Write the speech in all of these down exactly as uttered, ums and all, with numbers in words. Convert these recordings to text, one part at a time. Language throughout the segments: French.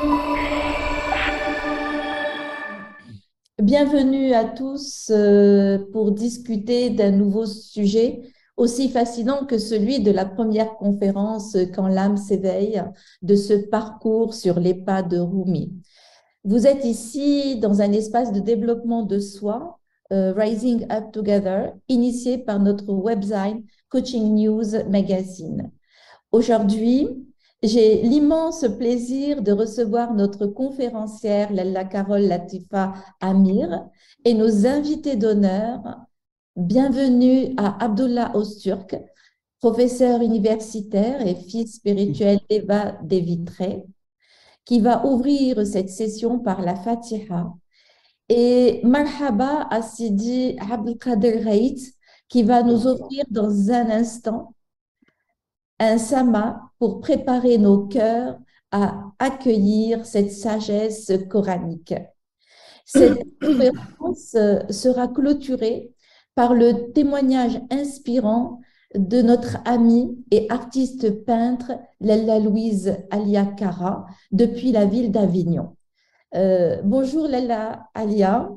Bienvenue à tous euh, pour discuter d'un nouveau sujet aussi fascinant que celui de la première conférence euh, Quand l'âme s'éveille, de ce parcours sur les pas de Rumi. Vous êtes ici dans un espace de développement de soi, euh, Rising Up Together, initié par notre website Coaching News Magazine. Aujourd'hui, j'ai l'immense plaisir de recevoir notre conférencière, Lalla Carole Latifa Amir, et nos invités d'honneur. Bienvenue à Abdullah Öztürk, professeur universitaire et fils spirituel d'Eva Devitré, qui va ouvrir cette session par la Fatiha. Et Marhaba à Sidi Abdelkader Raït, qui va nous offrir dans un instant un sama pour préparer nos cœurs à accueillir cette sagesse coranique. Cette conférence sera clôturée par le témoignage inspirant de notre amie et artiste peintre Lalla Louise Alia Cara depuis la ville d'Avignon. Euh, bonjour Lalla Alia,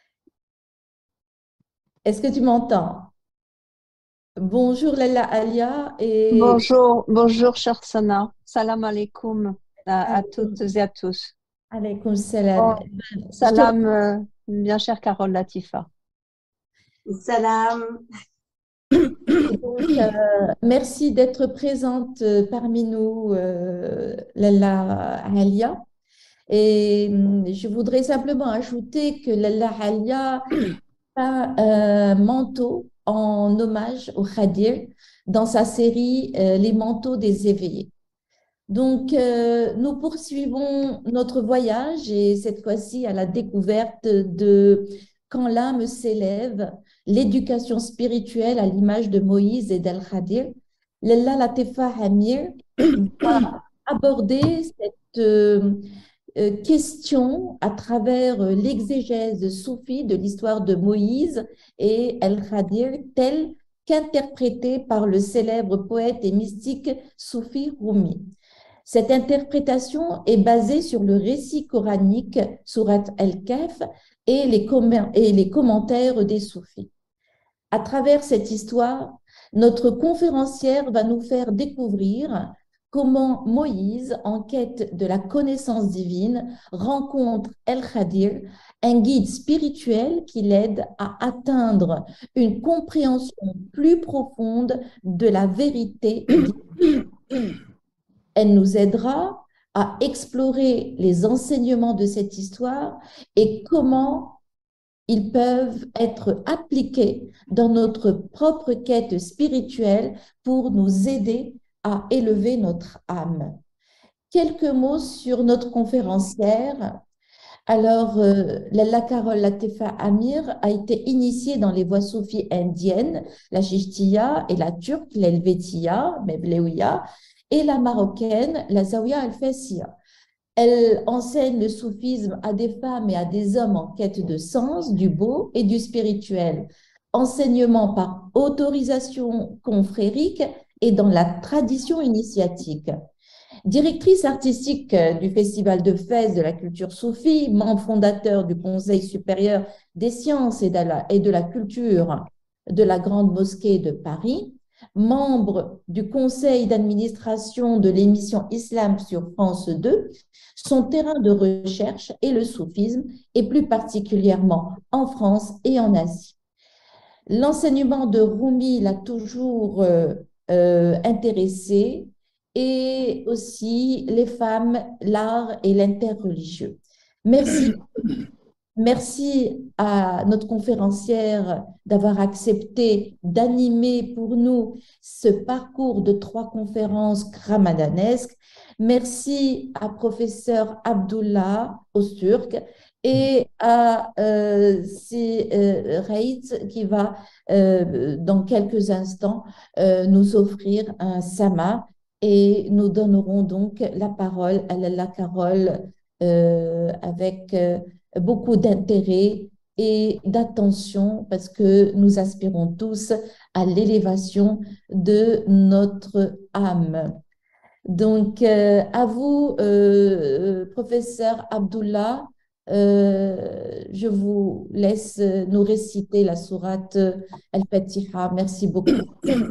est-ce que tu m'entends? Bonjour Lalla Alia et Bonjour, bonjour chère Sana. Salam alaikum à, à toutes et à tous. alaykoum salam. Bon, Je te salam, euh, bien chère Carole Latifa. Salam. Donc, euh, merci d'être présente euh, parmi nous, euh, Lalla Alia. Et hum, je voudrais simplement ajouter que Lalla Alia a un manteau en hommage au Khadir dans sa série euh, Les manteaux des éveillés. Donc, euh, nous poursuivons notre voyage et cette fois-ci à la découverte de Quand l'âme s'élève, l'éducation spirituelle à l'image de Moïse et d'Al-Khadir. Lalla Latifa Amir va aborder cette euh, euh, question à travers euh, l'exégèse soufie de l'histoire de Moïse et Al-Khadir telle qu'interprétée par le célèbre poète et mystique soufi Rumi. Cette interprétation est basée sur le récit coranique Surat al-Kahf et les, et les commentaires des soufis. À travers cette histoire, notre conférencière va nous faire découvrir comment Moïse, en quête de la connaissance divine, rencontre El-Khadir, un guide spirituel qui l'aide à atteindre une compréhension plus profonde de la vérité divine. Elle nous aidera à explorer les enseignements de cette histoire et comment ils peuvent être appliqués dans notre propre quête spirituelle pour nous aider à élever notre âme. Quelques mots sur notre conférencière. Alors, euh, Lalla Carole Latifa Amir a été initiée dans les voies soufis indiennes, la Chishtiya et la turque, l'Helvetiya, Mevlewiya, et la marocaine, la Zawiya al-Fessiya. Elle enseigne le soufisme à des femmes et à des hommes en quête de sens, du beau et du spirituel. Enseignement par autorisation confrérique et dans la tradition initiatique. Directrice artistique du Festival de Fès de la culture soufie, membre fondateur du Conseil supérieur des sciences et de la, et de la culture de la Grande Mosquée de Paris, membre du conseil d'administration de l'émission Islam sur France deux, son terrain de recherche est le soufisme et plus particulièrement en France et en Asie. L'enseignement de Rumi l'a toujours euh, euh, intéressé et aussi les femmes, l'art et l'interreligieux. Merci. Merci à notre conférencière d'avoir accepté d'animer pour nous ce parcours de trois conférences ramadanesques. Merci à professeur Abdullah Öztürk et à euh, si, euh, Reitz qui va euh, dans quelques instants euh, nous offrir un sama et nous donnerons donc la parole à la Carole euh, avec euh, beaucoup d'intérêt et d'attention parce que nous aspirons tous à l'élévation de notre âme. Donc, euh, à vous, euh, professeur Abdullah, euh, je vous laisse nous réciter la sourate Al-Fatiha. Merci beaucoup.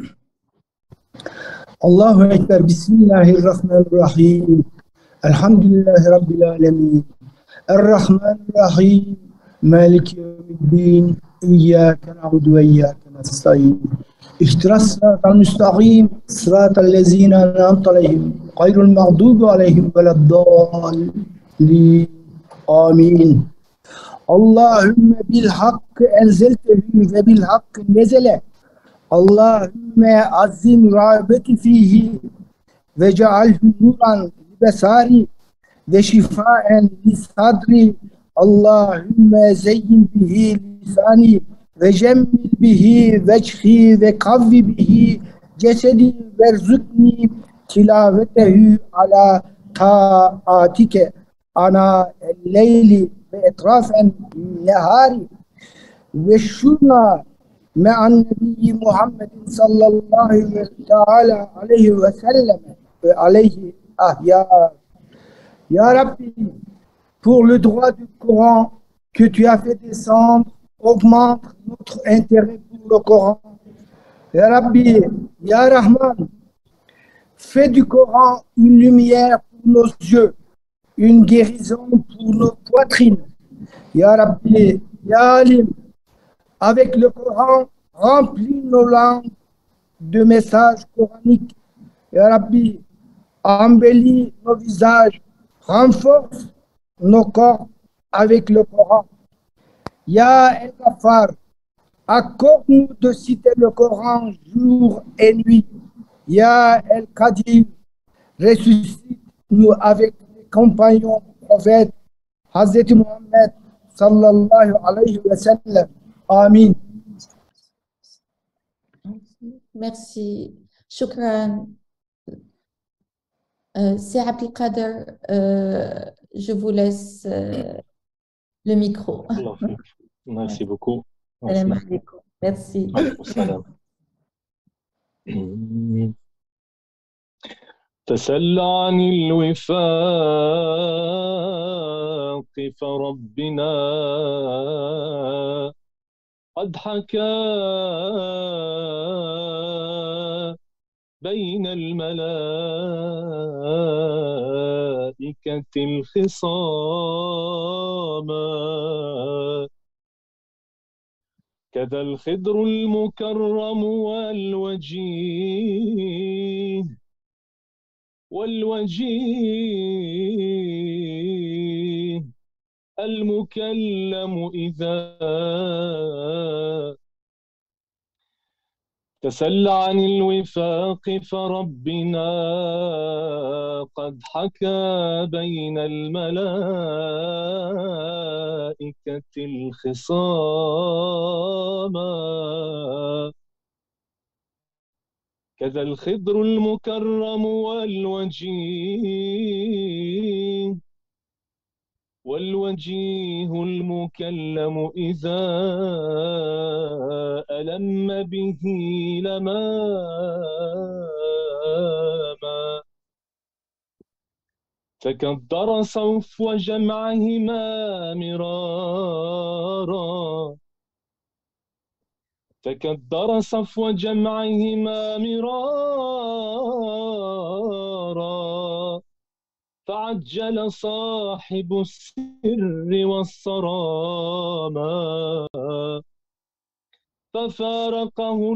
Allahu Ekber, Bismillahirrahmanirrahim. Elhamdülillahi Rabbil alemin. Errahmanirrahim. Maliki yevmiddin. İyyâke na'budu ve iyyâke nestaîn. İhtiras sıratal müstakîm. Sıratal lezîne en'amte aleyhim. Gayril mağdûbi aleyhim veleddâllîn. Amin. Allahümme bil hakkı enzeltehu ve bil hakkı nezele. Allahümme azim rağbeti fihi ve cealhu nuran besari ve şifaen li sadri. Allahümme zeyyin bihi lisani ve cemmil bihi veçhi ve kavvi bihi cesedi verzukni tilavetehu ala taatike ana el-leyli ve etrafen nehari ve şuna me'an nebiyyi Muhammedin sallallahu teala aleyhi ve sellem ve aleyhi ahya. Ya Rabbi, pour le droit du Coran que tu as fait descendre, augmente notre intérêt pour le Coran. Ya Rabbi, Ya Rahman, fais du Coran une lumière pour nos yeux, une guérison pour nos poitrines. Ya Rabbi, Ya Alim, avec le Coran, remplis nos langues de messages coraniques. Ya Rabbi, embellis nos visages, renforce nos corps avec le Coran. Ya El-Ghaffar, accorde-nous de citer le Coran jour et nuit. Ya El-Qadir, ressuscite-nous avec les compagnons prophètes, Hazreti Muhammad sallallahu alayhi wa sallam. Amin. Merci. Shukran. Euh, c'est Abdelkader. Euh, je vous laisse euh, le micro. Merci beaucoup. Salam alaikum. Merci. تسل عن الوفاق فربنا قد حكى بين الملائكة الخصام كذا الخضر المكرم والوجيه والوجيه المكلم إذا تسل عن الوفاق فربنا قد حكى بين الملائكة الخصام كذا الخضر المكرم والوجيه والوجيه المكلم إذا ألم به لماما تكدر صفو جمعهما مرارا تكدر صفو جمعهما مرارا فعجل صاحب السر والصرامة ففارقه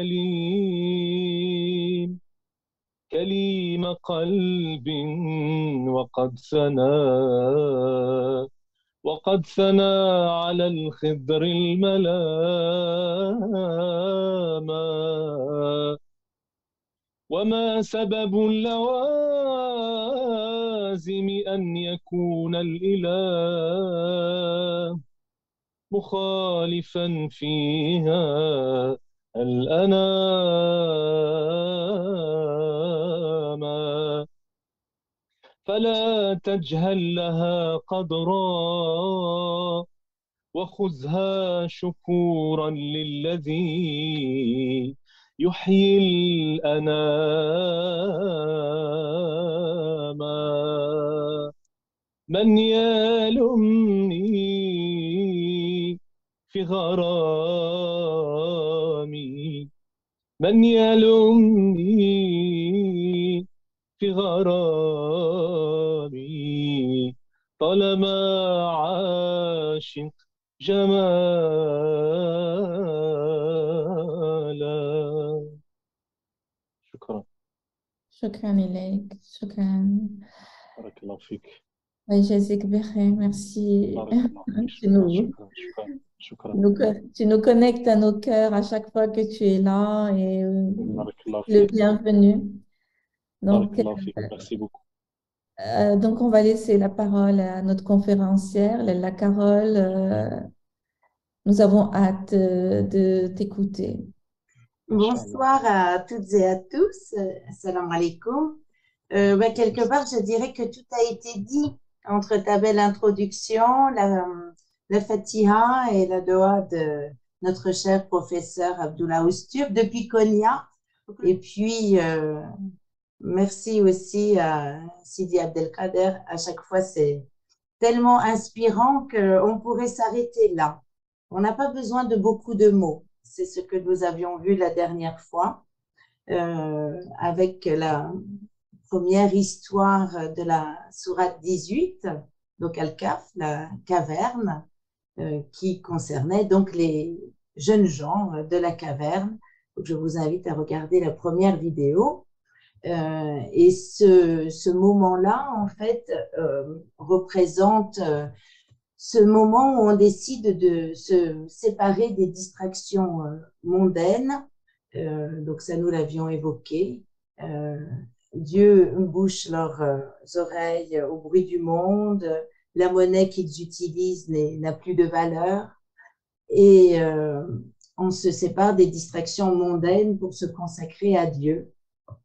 الكليم كليم قلب وقد ثنى وقد ثنى على الخضر الملامة وما سبب اللوازم أن يكون الإله مخالفا فيها الأنام فلا تجهل لها قدرا وخذها شكورا للذي يحيي الأنام من يلمني في غرامي من يلمني في غرامي طالما عاشق جمالا. شكرا. شكرا إليك. شكرا. بارك الله فيك. ويجازيك بخير. Merci. بارك الله فيك. Tu شكرا nous, شكرا شكرا شكرا. tu nous, tu nous connectes à nos cœurs à chaque fois que tu es là et euh, بارك الله le فيك. bienvenu. بارك Donc, الله فيك. Merci beaucoup. euh, donc, on va laisser la parole à notre conférencière, Lella Carole. Euh, nous avons hâte euh, de t'écouter. Bonsoir à toutes et à tous. Assalamu alaikum. Euh, ben, quelque part, je dirais que tout a été dit entre ta belle introduction, la, la Fatiha et la Doha de notre cher professeur Abdullah Oustur depuis Konya. Et puis, euh, merci aussi à Sidi Abdelkader. À chaque fois, c'est tellement inspirant qu'on pourrait s'arrêter là. On n'a pas besoin de beaucoup de mots. C'est ce que nous avions vu la dernière fois euh, avec la première histoire de la sourate dix-huit, donc Al-Kaf, la caverne, euh, qui concernait donc les jeunes gens de la caverne. Donc, je vous invite à regarder la première vidéo. Euh, et ce, ce moment-là, en fait, euh, représente euh, ce moment où on décide de se séparer des distractions euh, mondaines. Euh, donc ça, nous l'avions évoqué. Euh, Dieu bouche leurs euh, oreilles au bruit du monde. La monnaie qu'ils utilisent n'a plus de valeur. Et euh, on se sépare des distractions mondaines pour se consacrer à Dieu.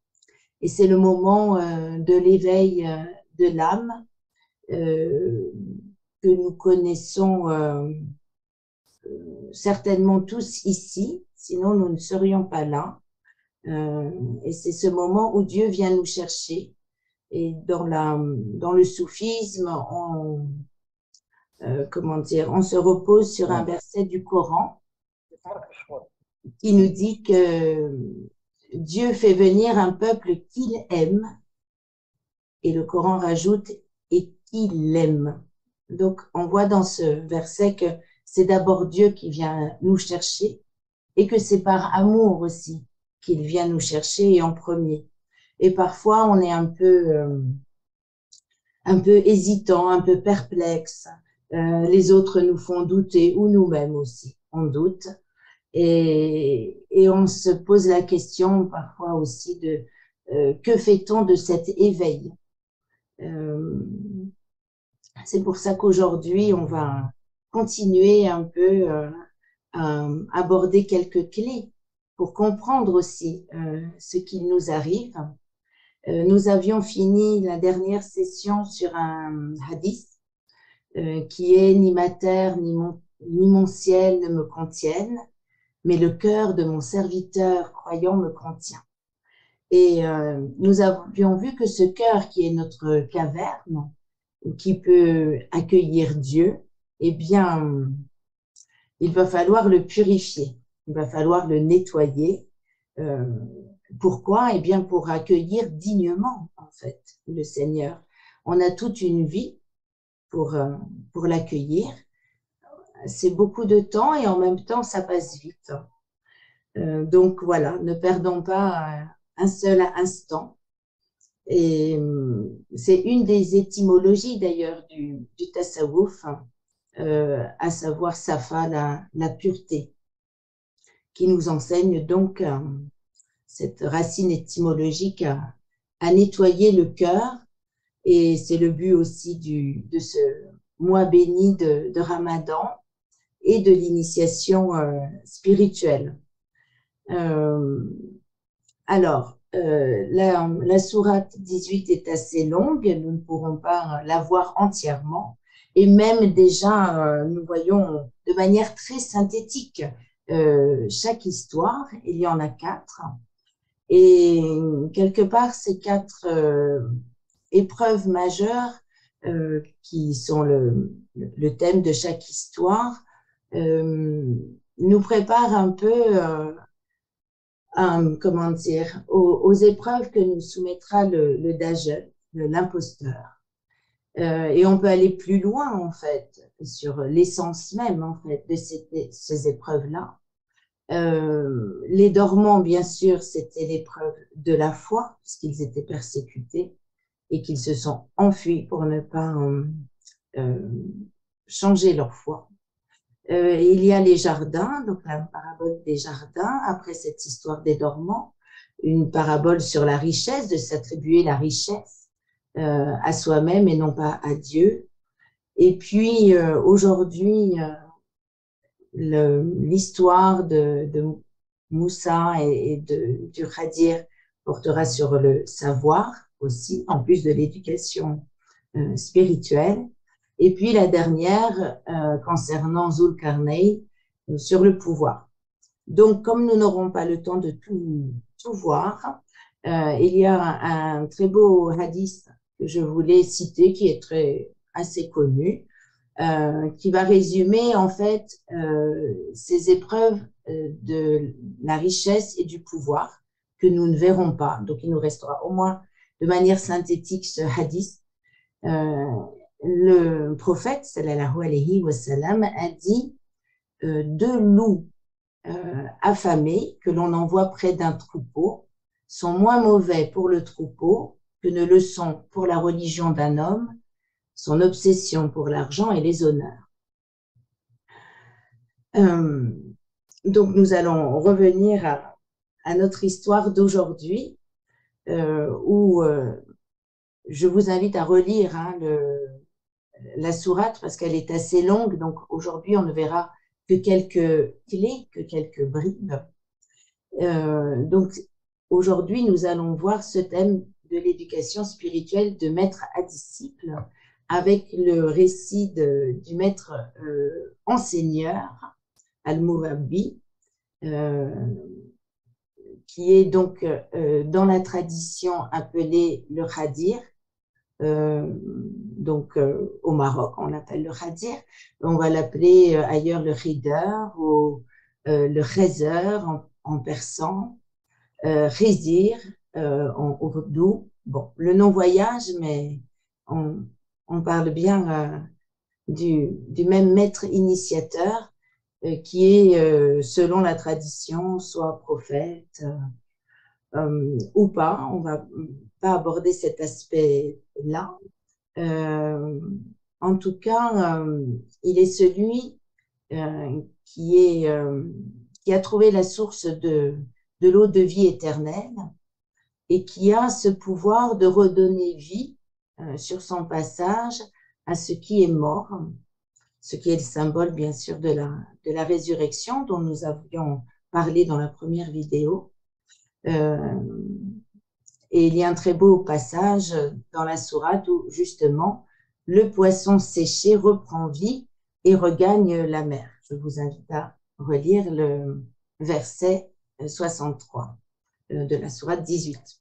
Et c'est le moment euh, de l'éveil euh, de l'âme euh, que nous connaissons euh, euh, certainement tous ici, sinon nous ne serions pas là. Euh, et c'est ce moment où Dieu vient nous chercher. Et dans, la, dans le soufisme, on, euh, comment dire, on se repose sur un verset du Coran qui nous dit que Dieu fait venir un peuple qu'il aime. Et le Coran rajoute « et qu'il l'aime ». Donc, on voit dans ce verset que c'est d'abord Dieu qui vient nous chercher et que c'est par amour aussi qu'il vient nous chercher en premier. Et parfois, on est un peu, euh, un peu hésitant, un peu perplexe. Euh, les autres nous font douter ou nous-mêmes aussi, on doute. Et, et on se pose la question parfois aussi de euh, que fait-on de cet éveil? Euh, c'est pour ça qu'aujourd'hui, on va continuer un peu euh, à aborder quelques clés pour comprendre aussi euh, ce qui nous arrive. Euh, nous avions fini la dernière session sur un hadith euh, qui est « Ni ma terre, ni mon, ni mon ciel ne me contiennent, mais le cœur de mon serviteur croyant me contient. » Et euh, nous avions vu que ce cœur qui est notre caverne, qui peut accueillir Dieu, eh bien, il va falloir le purifier, il va falloir le nettoyer. Euh, pourquoi? Eh bien, pour accueillir dignement, en fait, le Seigneur. On a toute une vie pour, euh, pour l'accueillir. C'est beaucoup de temps et en même temps, ça passe vite. Euh, donc, voilà, ne perdons pas un seul instant. Et c'est une des étymologies d'ailleurs du, du tasawwuf, euh, à savoir safa, la, la pureté, qui nous enseigne donc euh, cette racine étymologique à, à nettoyer le cœur. Et c'est le but aussi du, de ce mois béni de, de Ramadan et de l'initiation euh, spirituelle. Euh, alors, Euh, la, la sourate dix-huit est assez longue, nous ne pourrons pas la voir entièrement. Et même déjà, euh, nous voyons de manière très synthétique euh, chaque histoire, il y en a quatre, et quelque part, ces quatre euh, épreuves majeures euh, qui sont le, le thème de chaque histoire euh, nous préparent un peu euh, un, comment dire, aux, aux épreuves que nous soumettra le, le Dajjal, l'imposteur. Euh, et on peut aller plus loin, en fait, sur l'essence même, en fait, de ces, ces épreuves-là. Euh, les dormants, bien sûr, c'était l'épreuve de la foi, puisqu'ils étaient persécutés et qu'ils se sont enfuis pour ne pas euh, euh, changer leur foi. Euh, il y a les jardins, donc la parabole des jardins, après cette histoire des dormants, une parabole sur la richesse, de s'attribuer la richesse euh, à soi-même et non pas à Dieu. Et puis euh, aujourd'hui, euh, l'histoire de, de Moussa et, et de, du Khadir portera sur le savoir aussi, en plus de l'éducation euh, spirituelle. Et puis la dernière, euh, concernant Zulkarnain, euh, sur le pouvoir. Donc, comme nous n'aurons pas le temps de tout, tout voir, euh, il y a un, un très beau hadith que je voulais citer, qui est très, assez connu, euh, qui va résumer en fait euh, ces épreuves euh, de la richesse et du pouvoir que nous ne verrons pas. Donc, il nous restera au moins de manière synthétique ce hadith. Euh, le prophète, sallallahu alayhi wa sallam, a dit euh, deux loups euh, affamés que l'on envoie près d'un troupeau sont moins mauvais pour le troupeau que ne le sont pour la religion d'un homme, son obsession pour l'argent et les honneurs. Euh, donc nous allons revenir à, à notre histoire d'aujourd'hui, euh, où euh, je vous invite à relire hein, le, la sourate parce qu'elle est assez longue, donc aujourd'hui on ne verra que quelques clés, que quelques bribes. Euh, donc aujourd'hui nous allons voir ce thème de l'éducation spirituelle de maître à disciple avec le récit de, du maître euh, enseigneur, Al-Murabbi, euh, qui est donc euh, dans la tradition appelée le Khadir. Euh, donc euh, au Maroc, on l'appelle le Khadir. On va l'appeler euh, ailleurs le Khidr ou euh, le Khézer en, en persan, euh, Khizir euh, en ourdou. Bon, le nom voyage, mais on, on parle bien euh, du, du même maître initiateur euh, qui est, euh, selon la tradition, soit prophète euh, euh, ou pas. On va pas aborder cet aspect-là. Euh, en tout cas, euh, il est celui euh, qui, est, euh, qui a trouvé la source de, de l'eau de vie éternelle et qui a ce pouvoir de redonner vie euh, sur son passage à ce qui est mort, ce qui est le symbole, bien sûr, de la, de la résurrection dont nous avions parlé dans la première vidéo. Euh, Et il y a un très beau passage dans la sourate où, justement, le poisson séché reprend vie et regagne la mer. Je vous invite à relire le verset soixante-trois de la sourate dix-huit.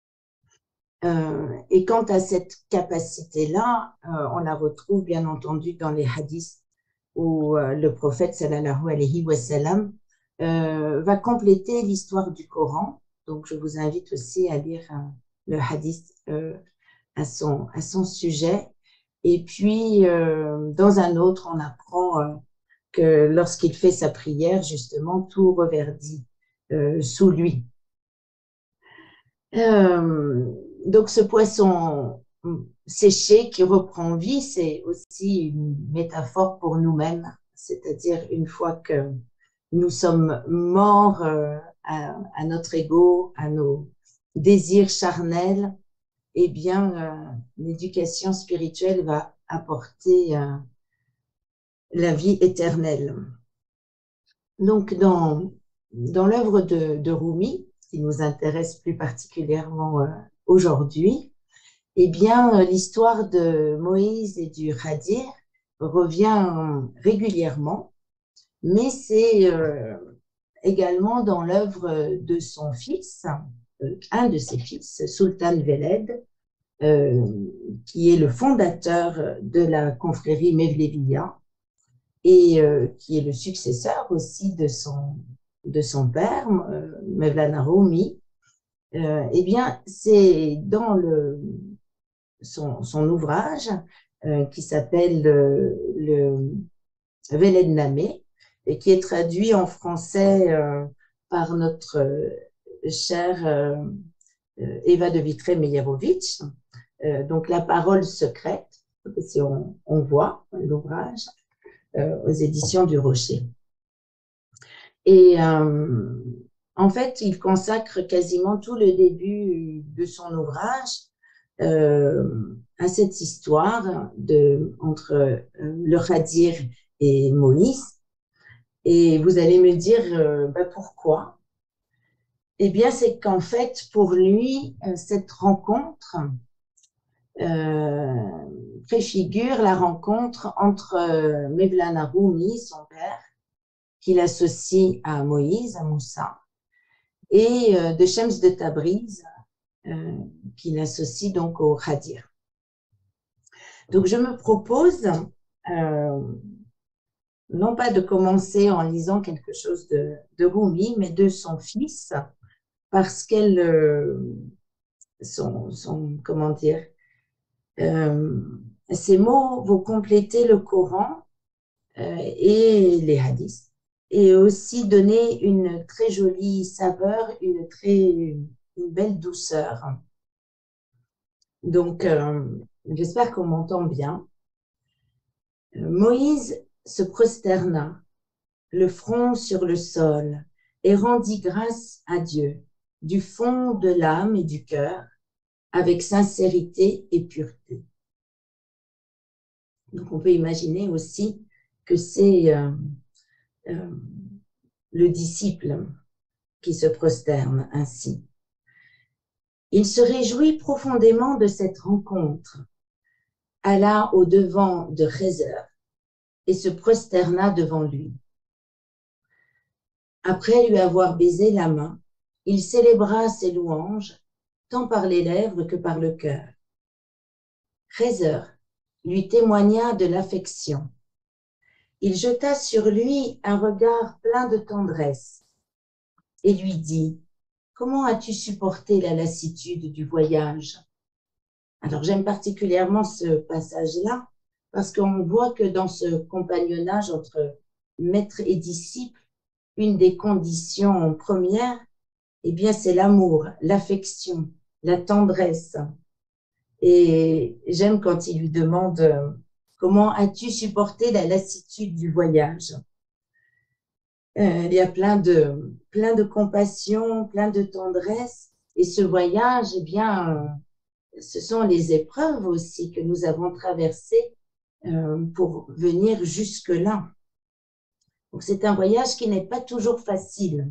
Euh, et quant à cette capacité-là, euh, on la retrouve bien entendu dans les hadiths où euh, le prophète, sallallahu alayhi wa sallam, euh, va compléter l'histoire du Coran. Donc, je vous invite aussi à lire euh, le hadith euh, à, son, à son sujet. Et puis, euh, dans un autre, on apprend euh, que lorsqu'il fait sa prière, justement, tout reverdit euh, sous lui. Euh, donc, ce poisson séché qui reprend vie, c'est aussi une métaphore pour nous-mêmes. C'est-à-dire, une fois que nous sommes morts euh, à, à notre ego, à nos désirs charnels, eh bien, euh, l'éducation spirituelle va apporter euh, la vie éternelle. Donc, dans, dans l'œuvre de, de Rumi, qui nous intéresse plus particulièrement euh, aujourd'hui, eh bien, euh, l'histoire de Moïse et du Khadir revient régulièrement. mais c'est euh, également dans l'œuvre de son fils, euh, un de ses fils, Sultan Veled, euh, qui est le fondateur de la confrérie Mevleviya et euh, qui est le successeur aussi de son, de son père, euh, Mevlana Rumi. Euh, eh bien, c'est dans le, son, son ouvrage euh, qui s'appelle euh, le Velednamé et qui est traduit en français euh, par notre euh, chère euh, Eva de Vitré-Meyerovitch. Euh, donc, la parole secrète, si on, on voit l'ouvrage euh, aux éditions du Rocher. Et euh, en fait, il consacre quasiment tout le début de son ouvrage euh, à cette histoire de, entre euh, le Khadir et Moïse. Et vous allez me dire, euh, bah, pourquoi? Eh bien, c'est qu'en fait, pour lui, cette rencontre euh, préfigure la rencontre entre euh, Mevlana Rumi, son père, qu'il associe à Moïse, à Moussa, et euh, de Shems de Tabriz, euh, qu'il associe donc au Khadir. Donc, je me propose, euh, non pas de commencer en lisant quelque chose de, de Rumi, mais de son fils, parce qu'elle, euh, son, son, comment dire, euh, ces mots vont compléter le Coran euh, et les hadiths, et aussi donner une très jolie saveur, une très une belle douceur. Donc, euh, j'espère qu'on m'entend bien. Moïse se prosterna, le front sur le sol, et rendit grâce à Dieu du fond de l'âme et du cœur, avec sincérité et pureté. Donc, on peut imaginer aussi que c'est euh, euh, le disciple qui se prosterne ainsi. Il se réjouit profondément de cette rencontre, alla au-devant de Khézer et se prosterna devant lui. Après lui avoir baisé la main, il célébra ses louanges, tant par les lèvres que par le cœur. Khézer lui témoigna de l'affection. Il jeta sur lui un regard plein de tendresse et lui dit « Comment as-tu supporté la lassitude du voyage ?» Alors, j'aime particulièrement ce passage-là parce qu'on voit que dans ce compagnonnage entre maître et disciple, une des conditions premières, eh bien, c'est l'amour, l'affection, la tendresse. Et j'aime quand il lui demande « Comment as-tu supporté la lassitude du voyage ?» Euh, il y a plein de, plein de compassion, plein de tendresse. Et ce voyage, eh bien, ce sont les épreuves aussi que nous avons traversées euh, pour venir jusque-là. Donc, c'est un voyage qui n'est pas toujours facile.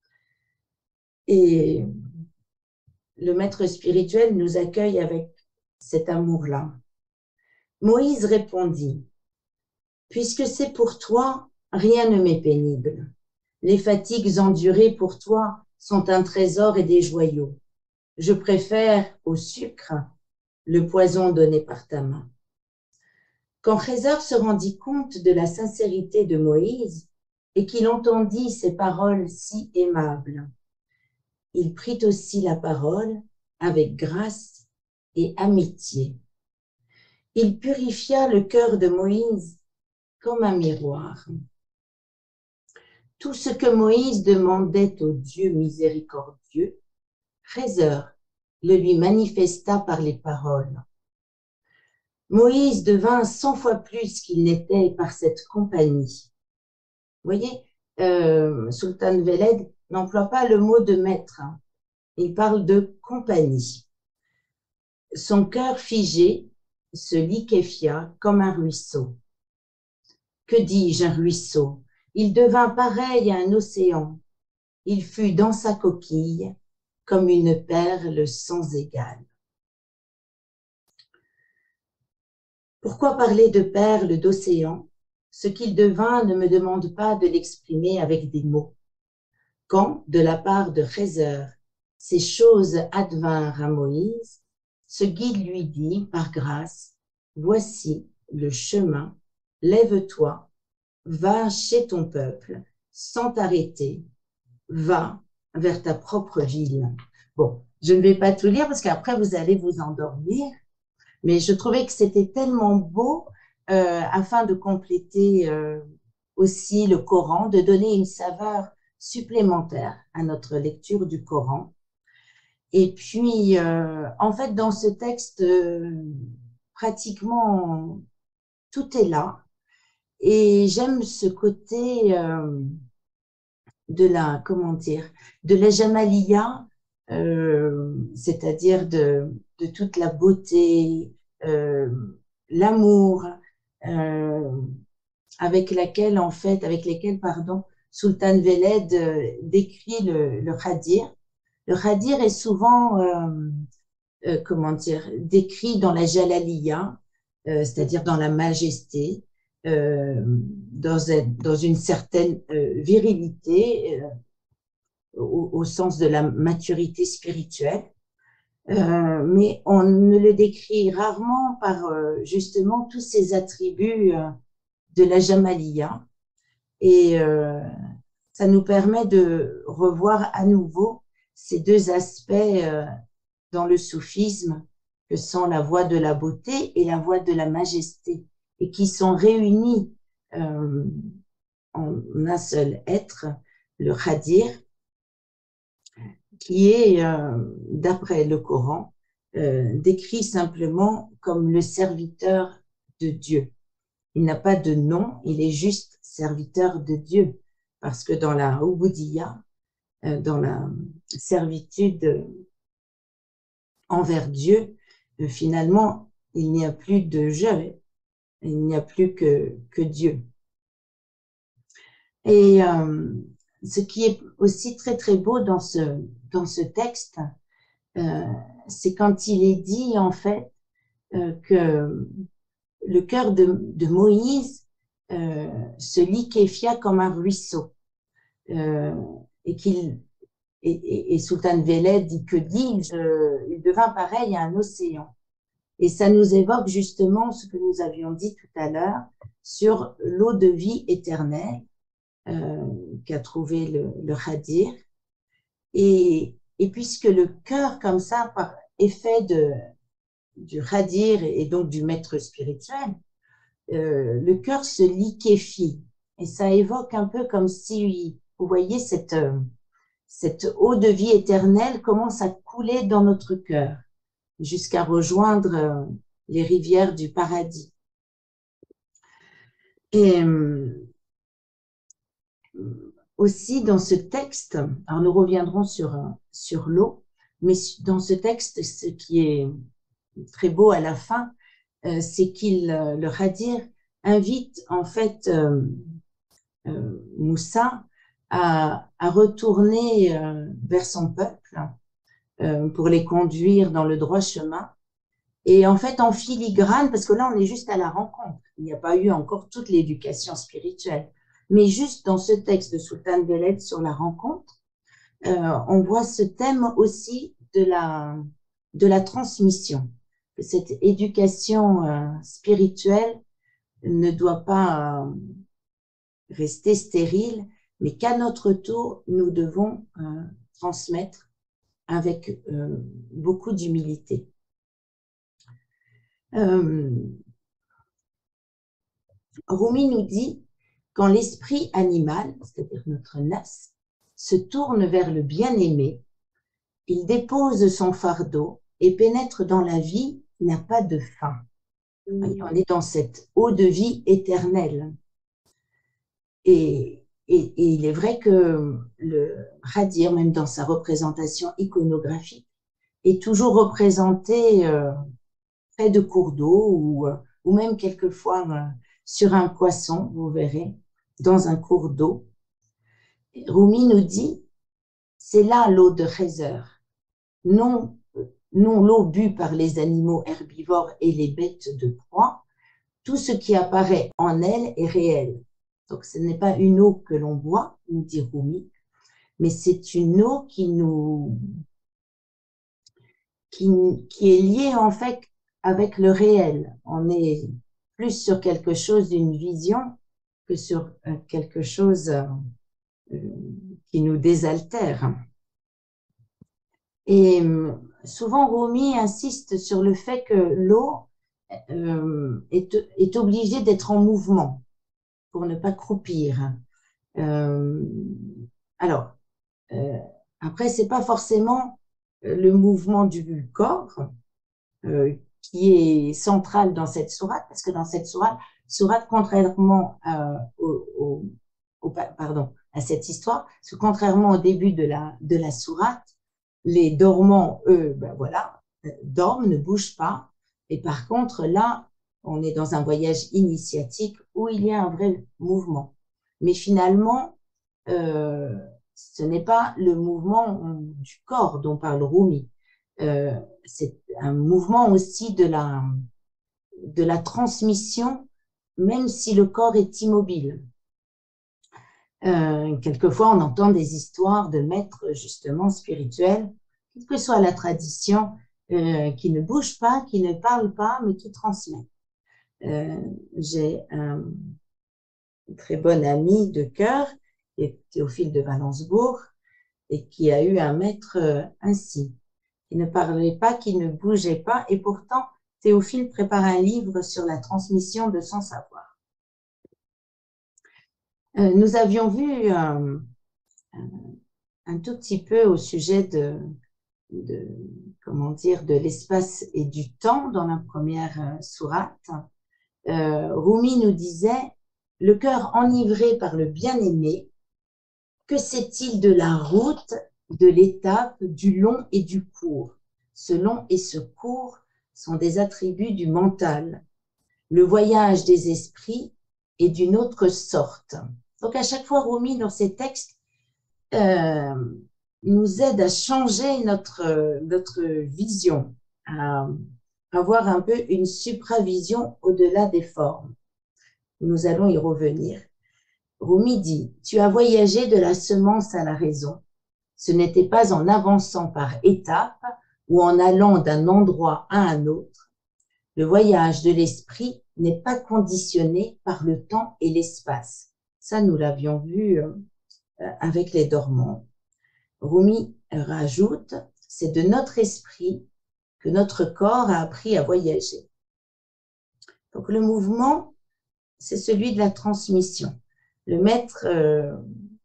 Et le maître spirituel nous accueille avec cet amour-là. Moïse répondit, « Puisque c'est pour toi, rien ne m'est pénible. Les fatigues endurées pour toi sont un trésor et des joyaux. Je préfère au sucre le poison donné par ta main. » Quand Khézer se rendit compte de la sincérité de Moïse et qu'il entendit ces paroles si aimables, il prit aussi la parole avec grâce et amitié. Il purifia le cœur de Moïse comme un miroir. Tout ce que Moïse demandait au Dieu miséricordieux, Khézer le lui manifesta par les paroles. Moïse devint cent fois plus qu'il n'était par cette compagnie. Vous voyez, euh, Sultan Veled n'emploie pas le mot de maître, hein. Il parle de compagnie. Son cœur figé se liquéfia comme un ruisseau. Que dis-je, un ruisseau? Il devint pareil à un océan. Il fut dans sa coquille comme une perle sans égale. Pourquoi parler de perles d'océan? ce qu'il devint ne me demande pas de l'exprimer avec des mots. Quand, de la part de Khézer, ces choses advinrent à Moïse, ce guide lui dit, par grâce, voici le chemin, lève-toi, va chez ton peuple, sans t'arrêter, va vers ta propre ville. Bon, je ne vais pas tout lire parce qu'après vous allez vous endormir, mais je trouvais que c'était tellement beau euh, afin de compléter euh, aussi le Coran, de donner une saveur supplémentaire à notre lecture du Coran. Et puis, euh, en fait, dans ce texte, euh, pratiquement tout est là. Et j'aime ce côté euh, de la, comment dire, de la Jamaliya, euh, c'est-à-dire de, de toute la beauté, euh, l'amour, euh, avec laquelle, en fait, avec lesquels, pardon, Sultan Veled euh, décrit le, le Khadir. Le Khadir est souvent, euh, euh, comment dire, décrit dans la Jalaliya, euh, c'est-à-dire dans la majesté, euh, dans, dans une certaine euh, virilité, euh, au, au sens de la maturité spirituelle. Euh, mais on ne le décrit rarement par euh, justement tous ces attributs euh, de la Jamaliya. Et euh, ça nous permet de revoir à nouveau ces deux aspects euh, dans le soufisme, que sont la voie de la beauté et la voie de la majesté, et qui sont réunis euh, en un seul être, le Khadir, qui est, euh, d'après le Coran, euh, décrit simplement comme le serviteur de Dieu. Il n'a pas de nom, il est juste serviteur de Dieu, parce que dans la Ubudiyya, euh, dans la servitude envers Dieu, euh, finalement, il n'y a plus de je, il n'y a plus que, que Dieu. Et euh, ce qui est aussi très très beau dans ce, dans ce texte, euh, c'est quand il est dit en fait euh, que le cœur de, de Moïse euh, se liquéfia comme un ruisseau euh, et qu'il et, et, et Sultan Veled dit que dis-je, il devint pareil à un océan. Et ça nous évoque justement ce que nous avions dit tout à l'heure sur l'eau de vie éternelle euh, qu'a trouvé le, le Khadir. Et, et puisque le cœur, comme ça, par effet de, du Khadir et donc du maître spirituel, euh, le cœur se liquéfie. Et ça évoque un peu comme si, vous voyez, cette, cette eau de vie éternelle commence à couler dans notre cœur jusqu'à rejoindre les rivières du paradis. Et euh, aussi dans ce texte, alors nous reviendrons sur, sur l'eau, mais dans ce texte, ce qui est très beau à la fin, euh, c'est qu'il, euh, le Khadir, invite en fait euh, euh, Moussa à, à retourner euh, vers son peuple euh, pour les conduire dans le droit chemin. Et en fait, en filigrane, parce que là, on est juste à la rencontre. Il n'y a pas eu encore toute l'éducation spirituelle. Mais juste dans ce texte de Sultan Veled sur la rencontre, euh, on voit ce thème aussi de la, de la transmission. Que cette éducation euh, spirituelle ne doit pas euh, rester stérile, mais qu'à notre tour, nous devons euh, transmettre avec euh, beaucoup d'humilité. Euh, Rumi nous dit, quand l'esprit animal, c'est-à-dire notre nafs, se tourne vers le bien-aimé, il dépose son fardeau et pénètre dans la vie qui n'a pas de fin. On est dans cette eau de vie éternelle. Et, et, et il est vrai que le Khadir, même dans sa représentation iconographique, est toujours représenté euh, près de cours d'eau ou, ou même quelquefois euh, sur un poisson, vous verrez, dans un cours d'eau. Rumi nous dit, c'est là l'eau de Khézer, non, non l'eau bue par les animaux herbivores et les bêtes de proie, tout ce qui apparaît en elle est réel. Donc, ce n'est pas une eau que l'on boit, nous dit Rumi, mais c'est une eau qui nous, qui, qui est liée en fait avec le réel. On est plus sur quelque chose d'une vision que sur quelque chose euh, qui nous désaltère. Et souvent, Rumi insiste sur le fait que l'eau euh, est, est obligée d'être en mouvement pour ne pas croupir. Euh, alors, euh, après, c'est pas forcément le mouvement du corps euh, qui est central dans cette sourate, parce que dans cette sourate, sourate contrairement à, au, au, au, pardon, à cette histoire, parce que contrairement au début de la, de la sourate, les dormants, eux, ben voilà, dorment, ne bougent pas. Et par contre, là, on est dans un voyage initiatique où il y a un vrai mouvement. Mais finalement, euh, ce n'est pas le mouvement du corps dont parle Rumi. Euh, c'est un mouvement aussi de la, de la transmission, même si le corps est immobile. Euh, quelquefois, on entend des histoires de maîtres justement spirituels, quelle que soit la tradition, euh, qui ne bougent pas, qui ne parlent pas, mais qui transmettent. Euh, j'ai un très bon ami de cœur, qui est Théophile de Valensbourg, et qui a eu un maître euh, ainsi, qui ne parlait pas, qui ne bougeait pas, et pourtant Théophile prépare un livre sur la transmission de son savoir. Euh, nous avions vu euh, un tout petit peu au sujet de, de comment dire, de l'espace et du temps dans la première euh, sourate. Euh, Rumi nous disait, le cœur enivré par le bien-aimé, que sait-il de la route, de l'étape, du long et du court? Ce long et ce court sont des attributs du mental. Le voyage des esprits est d'une autre sorte. Donc à chaque fois, Rumi, dans ses textes, euh, nous aide à changer notre, notre vision, à avoir un peu une supravision au-delà des formes. Nous allons y revenir. Rumi dit, tu as voyagé de la semence à la raison. Ce n'était pas en avançant par étapes ou en allant d'un endroit à un autre. Le voyage de l'esprit n'est pas conditionné par le temps et l'espace. Ça, nous l'avions vu euh, avec les dormants. Rumi rajoute, c'est de notre esprit que notre corps a appris à voyager. Donc le mouvement, c'est celui de la transmission. Le maître, euh,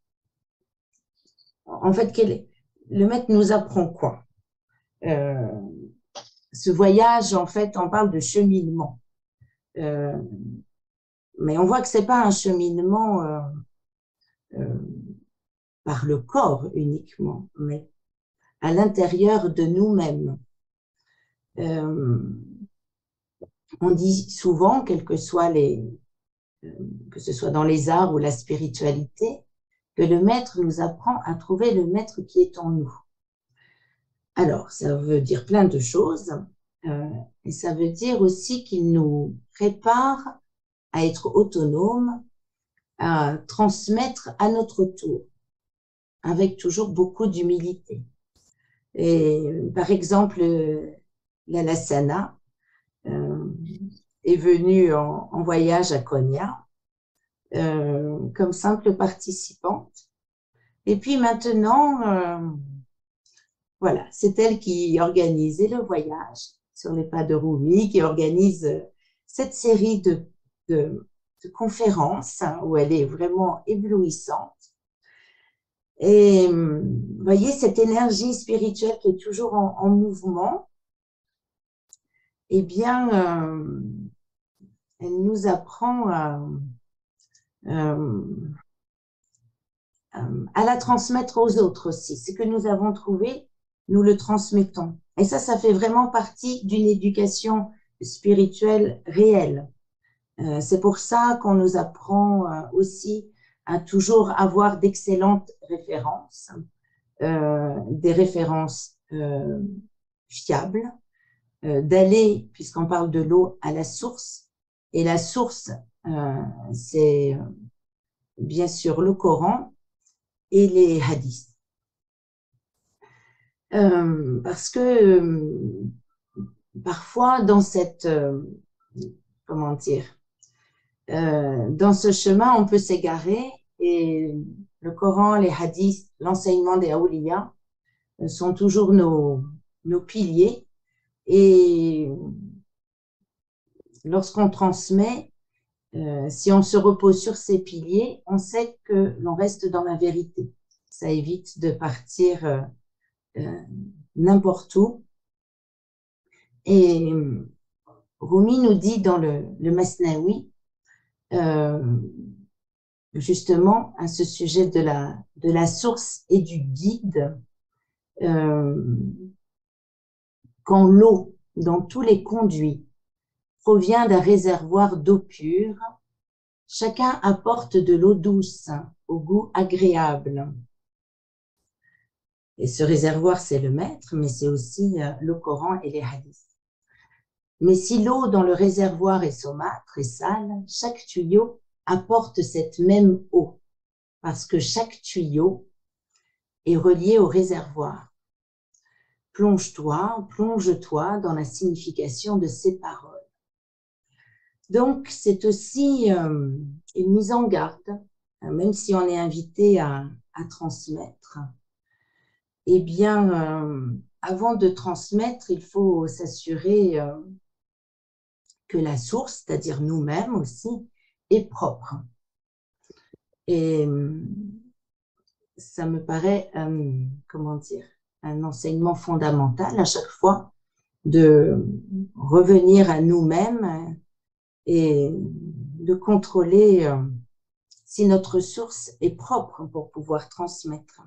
en fait, quel, le maître nous apprend quoi? euh, Ce voyage, en fait, on parle de cheminement. Euh, mais on voit que c'est pas un cheminement euh, euh, par le corps uniquement, mais à l'intérieur de nous-mêmes. Euh, on dit souvent, quels que soient les, que ce soit dans les arts ou la spiritualité, que le maître nous apprend à trouver le maître qui est en nous. Alors, ça veut dire plein de choses, euh, et ça veut dire aussi qu'il nous prépare à être autonome, à transmettre à notre tour, avec toujours beaucoup d'humilité. Et par exemple, l'Alasana euh, est venue en, en voyage à Konya euh, comme simple participante. Et puis maintenant, euh, voilà, c'est elle qui organisait le voyage sur les pas de Rumi, qui organise cette série de, de, de conférences hein, où elle est vraiment éblouissante. Et vous voyez, cette énergie spirituelle qui est toujours en, en mouvement, eh bien, euh, elle nous apprend à, euh, à la transmettre aux autres aussi. Ce que nous avons trouvé, nous le transmettons. Et ça, ça fait vraiment partie d'une éducation spirituelle réelle. Euh, c'est pour ça qu'on nous apprend euh, aussi à toujours avoir d'excellentes références, euh, des références euh, fiables, euh, d'aller, puisqu'on parle de l'eau, à la source, Et la source, euh, c'est bien sûr le Coran et les hadiths. Euh, parce que euh, parfois dans cette, euh, comment dire, euh, dans ce chemin, on peut s'égarer et le Coran, les hadiths, l'enseignement des awliya sont toujours nos, nos piliers. Et lorsqu'on transmet, euh, si on se repose sur ces piliers, on sait que l'on reste dans la vérité. Ça évite de partir euh, euh, n'importe où. Et Rumi nous dit dans le, le Masnawi, euh, justement, à ce sujet de la, de la source et du guide, euh, quand l'eau, dans tous les conduits, provient d'un réservoir d'eau pure, chacun apporte de l'eau douce, au goût agréable. Et ce réservoir, c'est le maître, mais c'est aussi euh, le Coran et les hadiths. Mais si l'eau dans le réservoir est saumâtre et sale, chaque tuyau apporte cette même eau, parce que chaque tuyau est relié au réservoir. Plonge-toi, plonge-toi dans la signification de ces paroles. Donc, c'est aussi euh, une mise en garde, même si on est invité à, à transmettre. Eh bien, euh, avant de transmettre, il faut s'assurer euh, que la source, c'est-à-dire nous-mêmes aussi, est propre. Et ça me paraît, euh, comment dire, un enseignement fondamental à chaque fois de revenir à nous-mêmes et de contrôler euh, si notre source est propre pour pouvoir transmettre.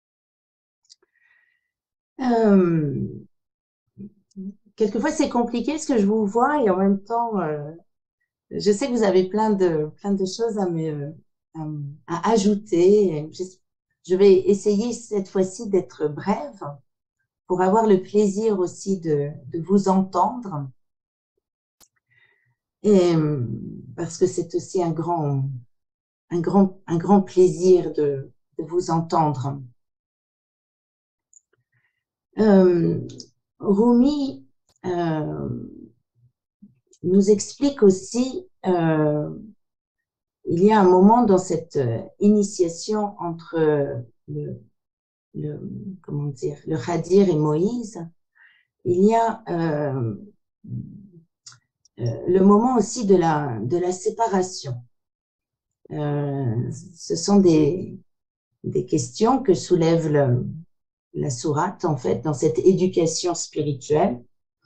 Euh, quelquefois, c'est compliqué parce que je vous vois et en même temps, euh, je sais que vous avez plein de, plein de choses à, me, à, à ajouter. Je, je vais essayer cette fois-ci d'être brève pour avoir le plaisir aussi de, de vous entendre. Et parce que c'est aussi un grand, un grand, un grand plaisir de, de vous entendre. Euh, Rumi euh, nous explique aussi, euh, il y a un moment dans cette initiation entre le, le comment dire, le Khadir et Moïse, il y a euh, euh, le moment aussi de la, de la séparation. Euh, ce sont des, des questions que soulève le, la sourate, en fait, dans cette éducation spirituelle.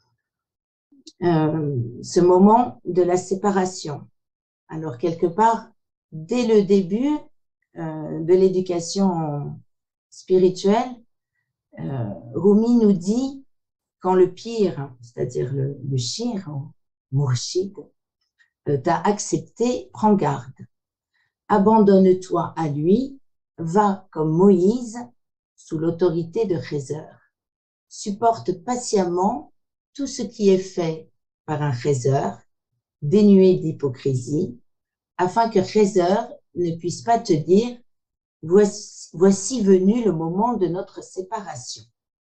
Euh, ce moment de la séparation. Alors, quelque part, dès le début euh, de l'éducation spirituelle, euh, Rumi nous dit, quand le pire, c'est-à-dire le, le shir, Mourchid, euh, t'a accepté, prends garde. Abandonne-toi à lui, va comme Moïse, sous l'autorité de Khézer. Supporte patiemment tout ce qui est fait par un Khézer, dénué d'hypocrisie, afin que Khézer ne puisse pas te dire « Voici, voici venu le moment de notre séparation ».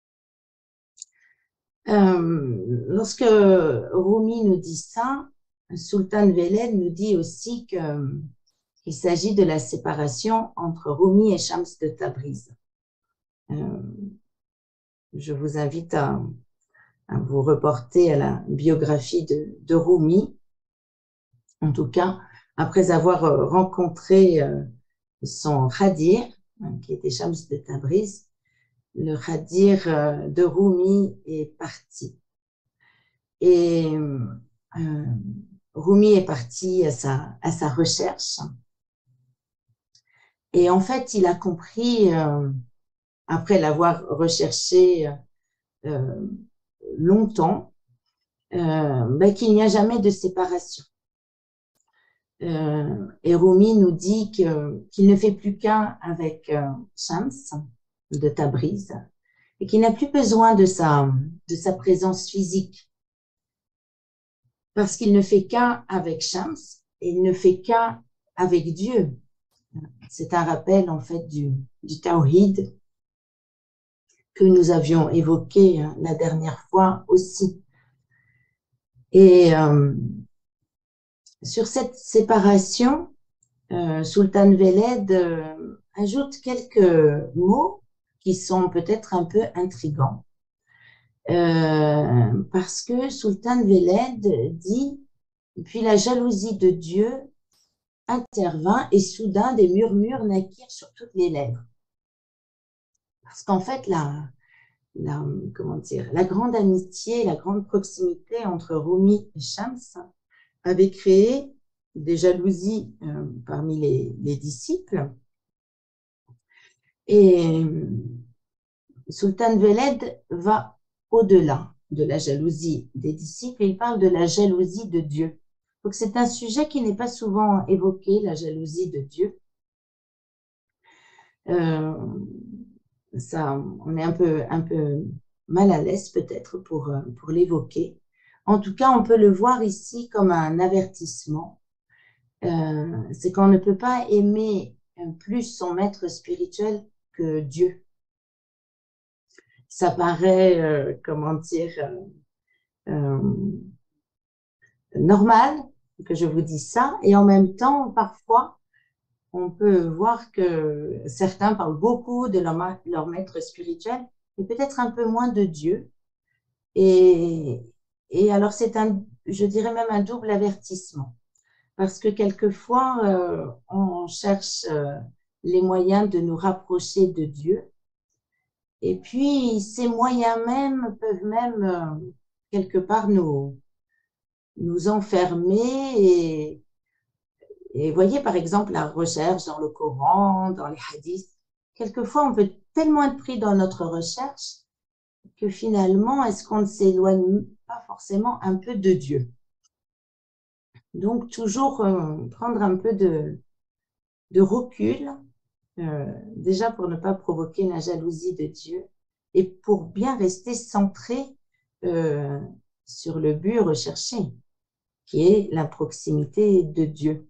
Euh, lorsque Rumi nous dit ça, Sultan Veled nous dit aussi que il s'agit de la séparation entre Rumi et Shams de Tabriz. Euh, je vous invite à, à vous reporter à la biographie de, de Rumi. En tout cas, après avoir rencontré euh, son Khadir, qui était Shams de Tabriz, le Khadir euh, de Rumi est parti. Et euh, Rumi est parti à sa, à sa recherche. Et en fait, il a compris, euh, après l'avoir recherché euh, longtemps, euh, ben, qu'il n'y a jamais de séparation. Euh, et Rumi nous dit que, qu'il ne fait plus qu'un avec euh, Shams de Tabriz et qu'il n'a plus besoin de sa, de sa présence physique. parce qu'il ne fait qu'un avec Shams et il ne fait qu'un avec Dieu. C'est un rappel en fait du, du Tawhid que nous avions évoqué hein, la dernière fois aussi. Et euh, sur cette séparation, euh, Sultan Veled euh, ajoute quelques mots qui sont peut-être un peu intrigants. Euh, parce que Sultan Veled dit « Puis la jalousie de Dieu intervint et soudain des murmures naquirent sur toutes les lèvres. » Parce qu'en fait, la, la, comment dire, la grande amitié, la grande proximité entre Rumi et Shams avait créé des jalousies euh, parmi les, les disciples. Et Sultan Veled va au-delà de la jalousie des disciples et il parle de la jalousie de Dieu. Donc c'est un sujet qui n'est pas souvent évoqué, la jalousie de Dieu. Euh, ça, on est un peu, un peu mal à l'aise peut-être pour, pour l'évoquer. En tout cas, on peut le voir ici comme un avertissement. Euh, c'est qu'on ne peut pas aimer plus son maître spirituel que Dieu. Ça paraît, euh, comment dire, euh, euh, normal que je vous dise ça, et en même temps, parfois, on peut voir que certains parlent beaucoup de leur, leur maître spirituel, et peut-être un peu moins de Dieu. Et, et alors, c'est un, je dirais même un double avertissement, parce que quelquefois, euh, on cherche euh, les moyens de nous rapprocher de Dieu, et puis ces moyens même peuvent même euh, quelque part nous, nous enfermer et, et voyez par exemple la recherche dans le Coran, dans les hadiths, quelquefois on peut tellement être pris dans notre recherche que finalement est-ce qu'on ne s'éloigne pas forcément un peu de Dieu. Donc toujours euh, prendre un peu de, de recul, euh, déjà pour ne pas provoquer la jalousie de Dieu et pour bien rester centré euh, sur le but recherché, qui est la proximité de Dieu.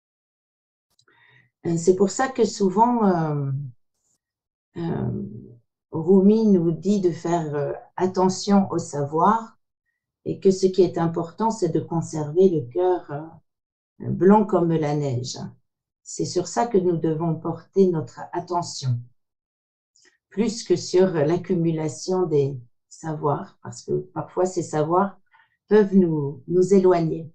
C'est pour ça que souvent, euh, euh, Rumi nous dit de faire euh, attention au savoir et que ce qui est important, c'est de conserver le cœur euh, blanc comme la neige. C'est sur ça que nous devons porter notre attention, plus que sur l'accumulation des savoirs, parce que parfois ces savoirs peuvent nous, nous éloigner.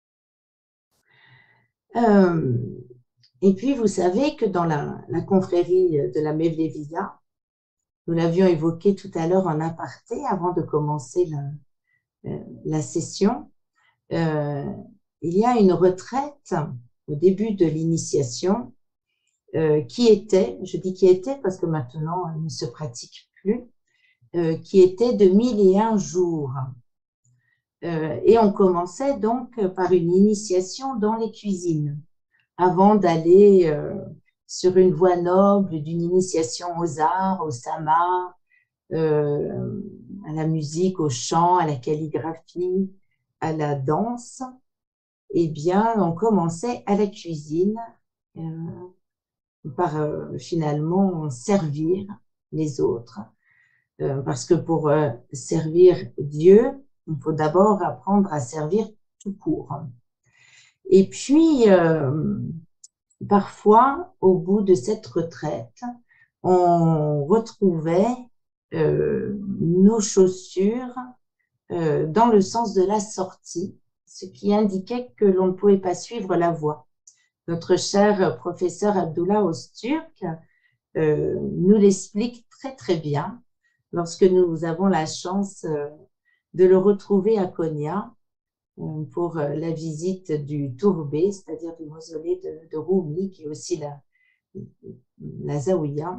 Euh, et puis, vous savez que dans la, la confrérie de la Mevleviya, nous l'avions évoqué tout à l'heure en aparté avant de commencer la, la session, euh, il y a une retraite au début de l'initiation euh, qui était, je dis qui était parce que maintenant elle ne se pratique plus, euh, qui était de mille et un jours. Euh, et on commençait donc par une initiation dans les cuisines avant d'aller euh, sur une voie noble d'une initiation aux arts, au sama, euh, à la musique, au chant, à la calligraphie, à la danse. Eh bien, on commençait à la cuisine euh, par euh, finalement servir les autres. Euh, parce que pour euh, servir Dieu, il faut d'abord apprendre à servir tout court. Et puis, euh, parfois, au bout de cette retraite, on retrouvait euh, nos chaussures euh, dans le sens de la sortie, ce qui indiquait que l'on ne pouvait pas suivre la voie. Notre cher professeur Abdullah Öztürk euh, nous l'explique très très bien lorsque nous avons la chance euh, de le retrouver à Konya pour la visite du Tourbé, c'est-à-dire du mausolée de, de Rumi, qui est aussi la, la Zawiya.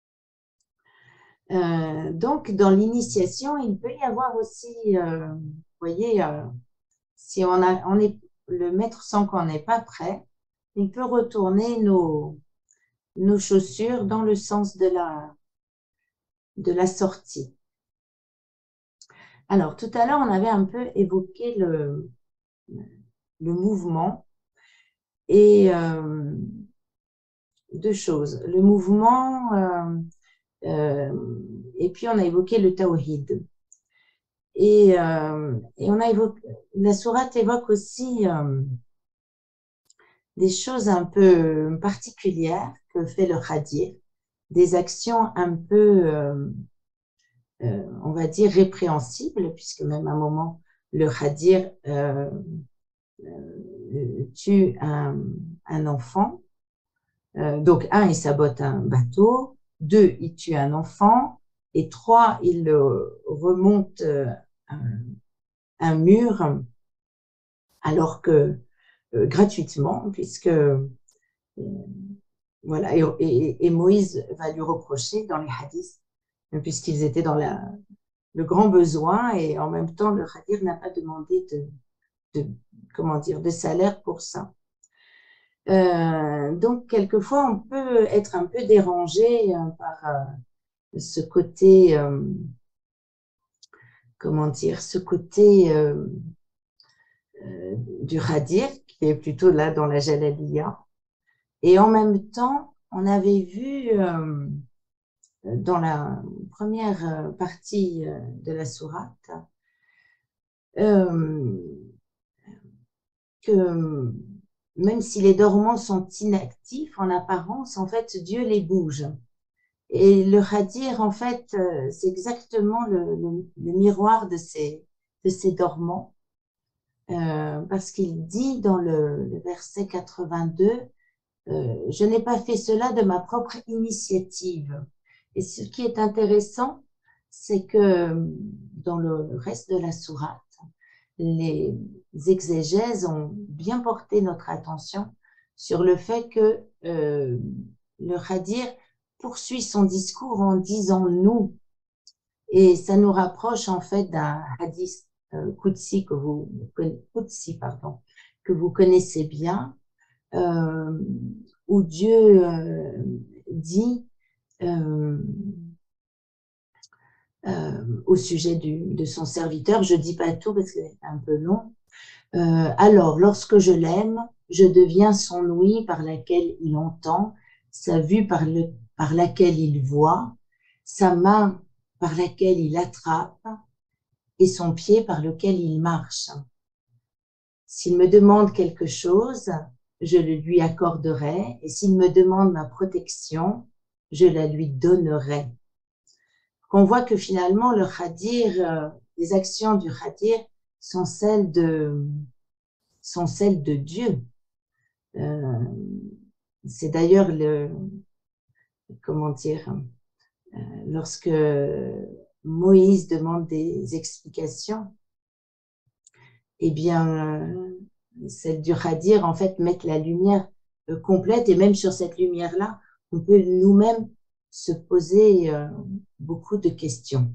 Euh, donc, dans l'initiation, il peut y avoir aussi, euh, vous voyez, euh, si on, a, on est le maître sent qu'on n'est pas prêt, il peut retourner nos, nos chaussures dans le sens de la, de la sortie. Alors, tout à l'heure, on avait un peu évoqué le, le mouvement et euh, deux choses. Le mouvement, euh, euh, et puis on a évoqué le tawhid. Et, euh, et on a évoqué, la sourate évoque aussi euh, des choses un peu particulières que fait le khadir, des actions un peu, euh, euh, on va dire, répréhensibles, puisque même à un moment, le khadir euh, euh, tue un, un enfant. Euh, donc, un, il sabote un bateau. Deux, il tue un enfant. Et trois, il euh, remonte euh, un, un mur, alors que euh, gratuitement, puisque euh, voilà, et, et, et Moïse va lui reprocher dans les hadiths, puisqu'ils étaient dans la, le grand besoin, et en même temps, le khadir n'a pas demandé de, de, comment dire, de salaire pour ça. Euh, donc, quelquefois, on peut être un peu dérangé hein, par euh, ce côté, euh, comment dire, ce côté euh, euh, du khadir, qui est plutôt là dans la jalaliya. Et en même temps, on avait vu euh, dans la première partie de la sourate euh, que même si les dormants sont inactifs en apparence, en fait, Dieu les bouge. Et le khadir, en fait, c'est exactement le, le, le miroir de ces, de ces dormants, euh, parce qu'il dit dans le, le verset quatre-vingt-deux, euh, « Je n'ai pas fait cela de ma propre initiative ». Et ce qui est intéressant, c'est que dans le reste de la sourate, les exégèses ont bien porté notre attention sur le fait que euh, le khadir poursuit son discours en disant « nous ». Et ça nous rapproche en fait d'un hadith euh, Qudsi que vous, Qudsi, pardon, que vous connaissez bien, euh, où Dieu euh, dit euh, euh, au sujet du, de son serviteur, je ne dis pas tout parce que c'est un peu long, euh, alors lorsque je l'aime, je deviens son ouïe par laquelle il entend, sa vue par, le, par laquelle il voit, sa main par laquelle il attrape et son pied par lequel il marche. S'il me demande quelque chose, je le lui accorderai, et s'il me demande ma protection, je la lui donnerai. Qu'on voit que finalement, le khadir, euh, les actions du khadir sont celles de, sont celles de Dieu. Euh, c'est d'ailleurs le, comment dire, euh, lorsque Moïse demande des explications, eh bien, euh, celles du khadir, en fait, mettent la lumière euh, complète, et même sur cette lumière-là, on peut nous-mêmes se poser euh, beaucoup de questions.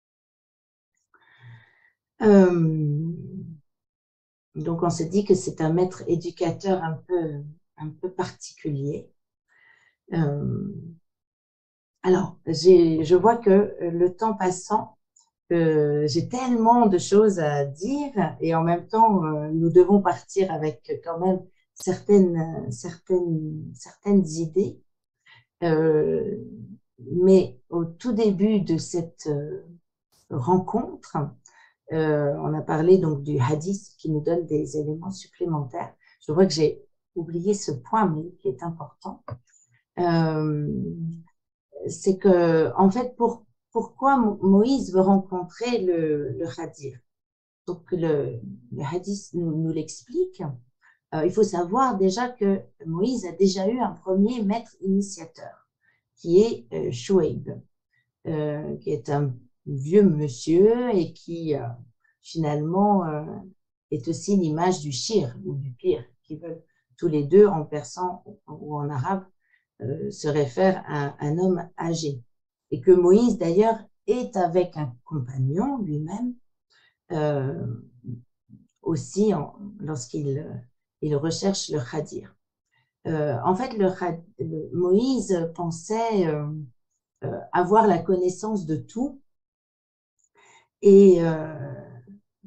Euh, donc, on se dit que c'est un maître éducateur un peu, un peu particulier. Euh, alors, je vois que le temps passant, euh, j'ai tellement de choses à dire, et en même temps, euh, nous devons partir avec quand même certaines, certaines, certaines idées. Euh, mais au tout début de cette euh, rencontre, euh, on a parlé donc du hadith qui nous donne des éléments supplémentaires. Je vois que j'ai oublié ce point, mais qui est important. Euh, c'est que, en fait, pour, pourquoi Moïse veut rencontrer le, le khadir? Donc, le, le hadith nous, nous l'explique. Euh, il faut savoir déjà que Moïse a déjà eu un premier maître initiateur, qui est euh, Chouaib, euh, qui est un vieux monsieur et qui, euh, finalement, euh, est aussi l'image du shir ou du pire, qui veulent tous les deux, en persan ou en arabe, euh, se réfèrent à un homme âgé. Et que Moïse, d'ailleurs, est avec un compagnon lui-même, euh, aussi lorsqu'il il recherche le khadir. Euh, en fait, le, le, Moïse pensait euh, euh, avoir la connaissance de tout, et, euh,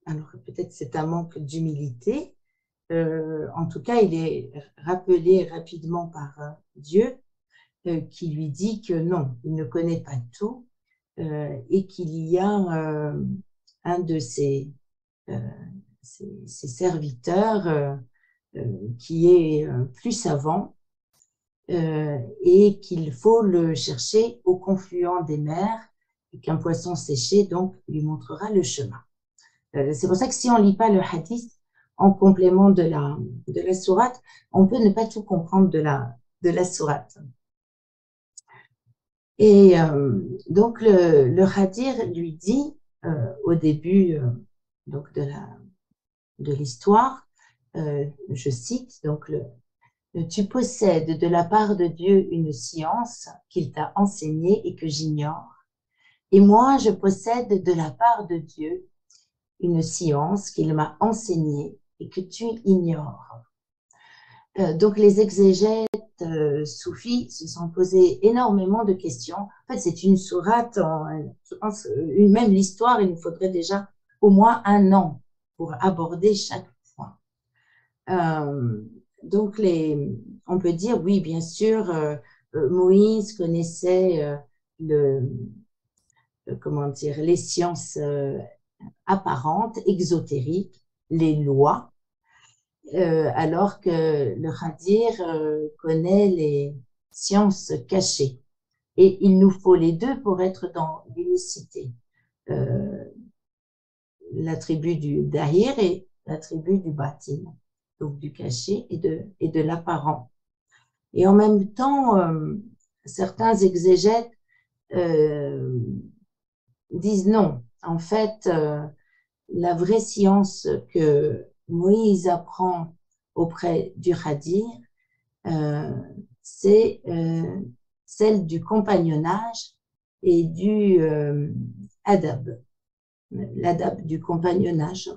alors peut-être c'est un manque d'humilité. Euh, en tout cas, il est rappelé rapidement par euh, Dieu euh, qui lui dit que non, il ne connaît pas tout euh, et qu'il y a euh, un de ses, euh, ses, ses serviteurs euh, euh, qui est euh, plus savant euh, et qu'il faut le chercher au confluent des mers et qu'un poisson séché donc lui montrera le chemin. Euh, c'est pour ça que si on lit pas le hadith en complément de la, de la sourate, on peut ne pas tout comprendre de la, de la sourate. Et euh, donc le, le Khadir lui dit euh, au début euh, donc de la de l'histoire, euh, je cite donc le, tu possèdes de la part de Dieu une science qu'il t'a enseignée et que j'ignore, et moi je possède de la part de Dieu une science qu'il m'a enseignée et que tu ignores. Euh, donc les exégètes euh, soufis se sont posés énormément de questions. En fait, c'est une sourate, en, je pense, une, même l'histoire, il nous faudrait déjà au moins un an pour aborder chaque point. Euh, donc, les, on peut dire, oui, bien sûr, euh, Moïse connaissait euh, le, euh, comment dire, les sciences euh, apparentes, exotériques, les lois, Euh, alors que le Khadir euh, connaît les sciences cachées. Et il nous faut les deux pour être dans l'unicité. Euh, la tribu du Dahir et la tribu du Batin, donc du caché et de, et de l'apparent. Et en même temps, euh, certains exégètes euh, disent non. En fait, euh, la vraie science que Moïse apprend auprès du Khadir, euh, c'est euh, celle du compagnonnage et du euh, adab, l'adab du compagnonnage,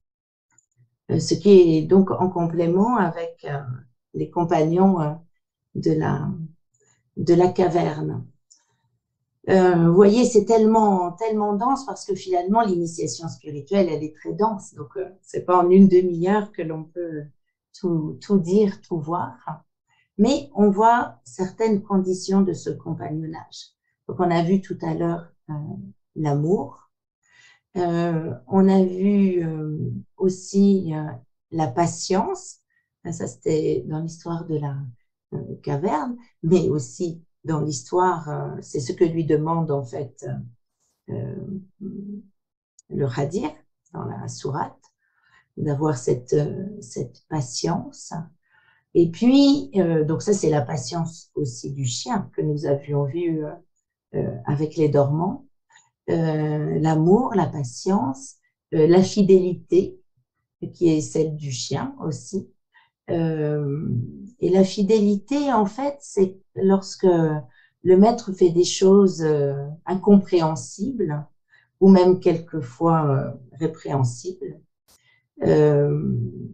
euh, ce qui est donc en complément avec euh, les compagnons euh, de la, de la caverne. Euh, vous voyez, c'est tellement, tellement dense parce que finalement, l'initiation spirituelle, elle est très dense. Donc, euh, c'est pas en une demi-heure que l'on peut tout, tout dire, tout voir. Mais on voit certaines conditions de ce compagnonnage. Donc, on a vu tout à l'heure euh, l'amour. Euh, on a vu euh, aussi euh, la patience. Ça, c'était dans l'histoire de la euh, caverne, mais aussi dans l'histoire, euh, c'est ce que lui demande en fait euh, le Khadir dans la sourate, d'avoir cette, euh, cette patience. Et puis, euh, donc ça c'est la patience aussi du chien que nous avions vu euh, euh, avec les dormants, euh, l'amour, la patience, euh, la fidélité qui est celle du chien aussi. Euh, et la fidélité, en fait, c'est lorsque le maître fait des choses euh, incompréhensibles ou même quelquefois euh, répréhensibles. Euh,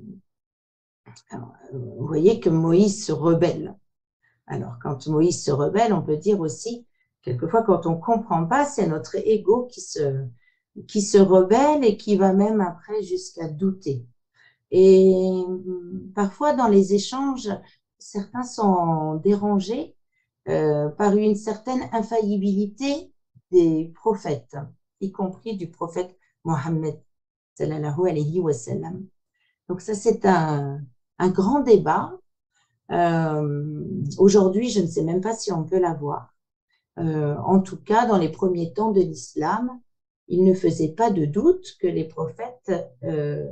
alors, vous voyez que Moïse se rebelle. Alors, quand Moïse se rebelle, on peut dire aussi, quelquefois, quand on comprend pas, c'est notre ego qui se, qui se rebelle et qui va même après jusqu'à douter. Et parfois, dans les échanges, certains sont dérangés euh, par une certaine infaillibilité des prophètes, y compris du prophète Mohammed sallallahu alayhi wa sallam. Donc ça, c'est un, un grand débat. Euh, aujourd'hui, je ne sais même pas si on peut l'avoir. Euh, en tout cas, dans les premiers temps de l'islam, il ne faisait pas de doute que les prophètes euh,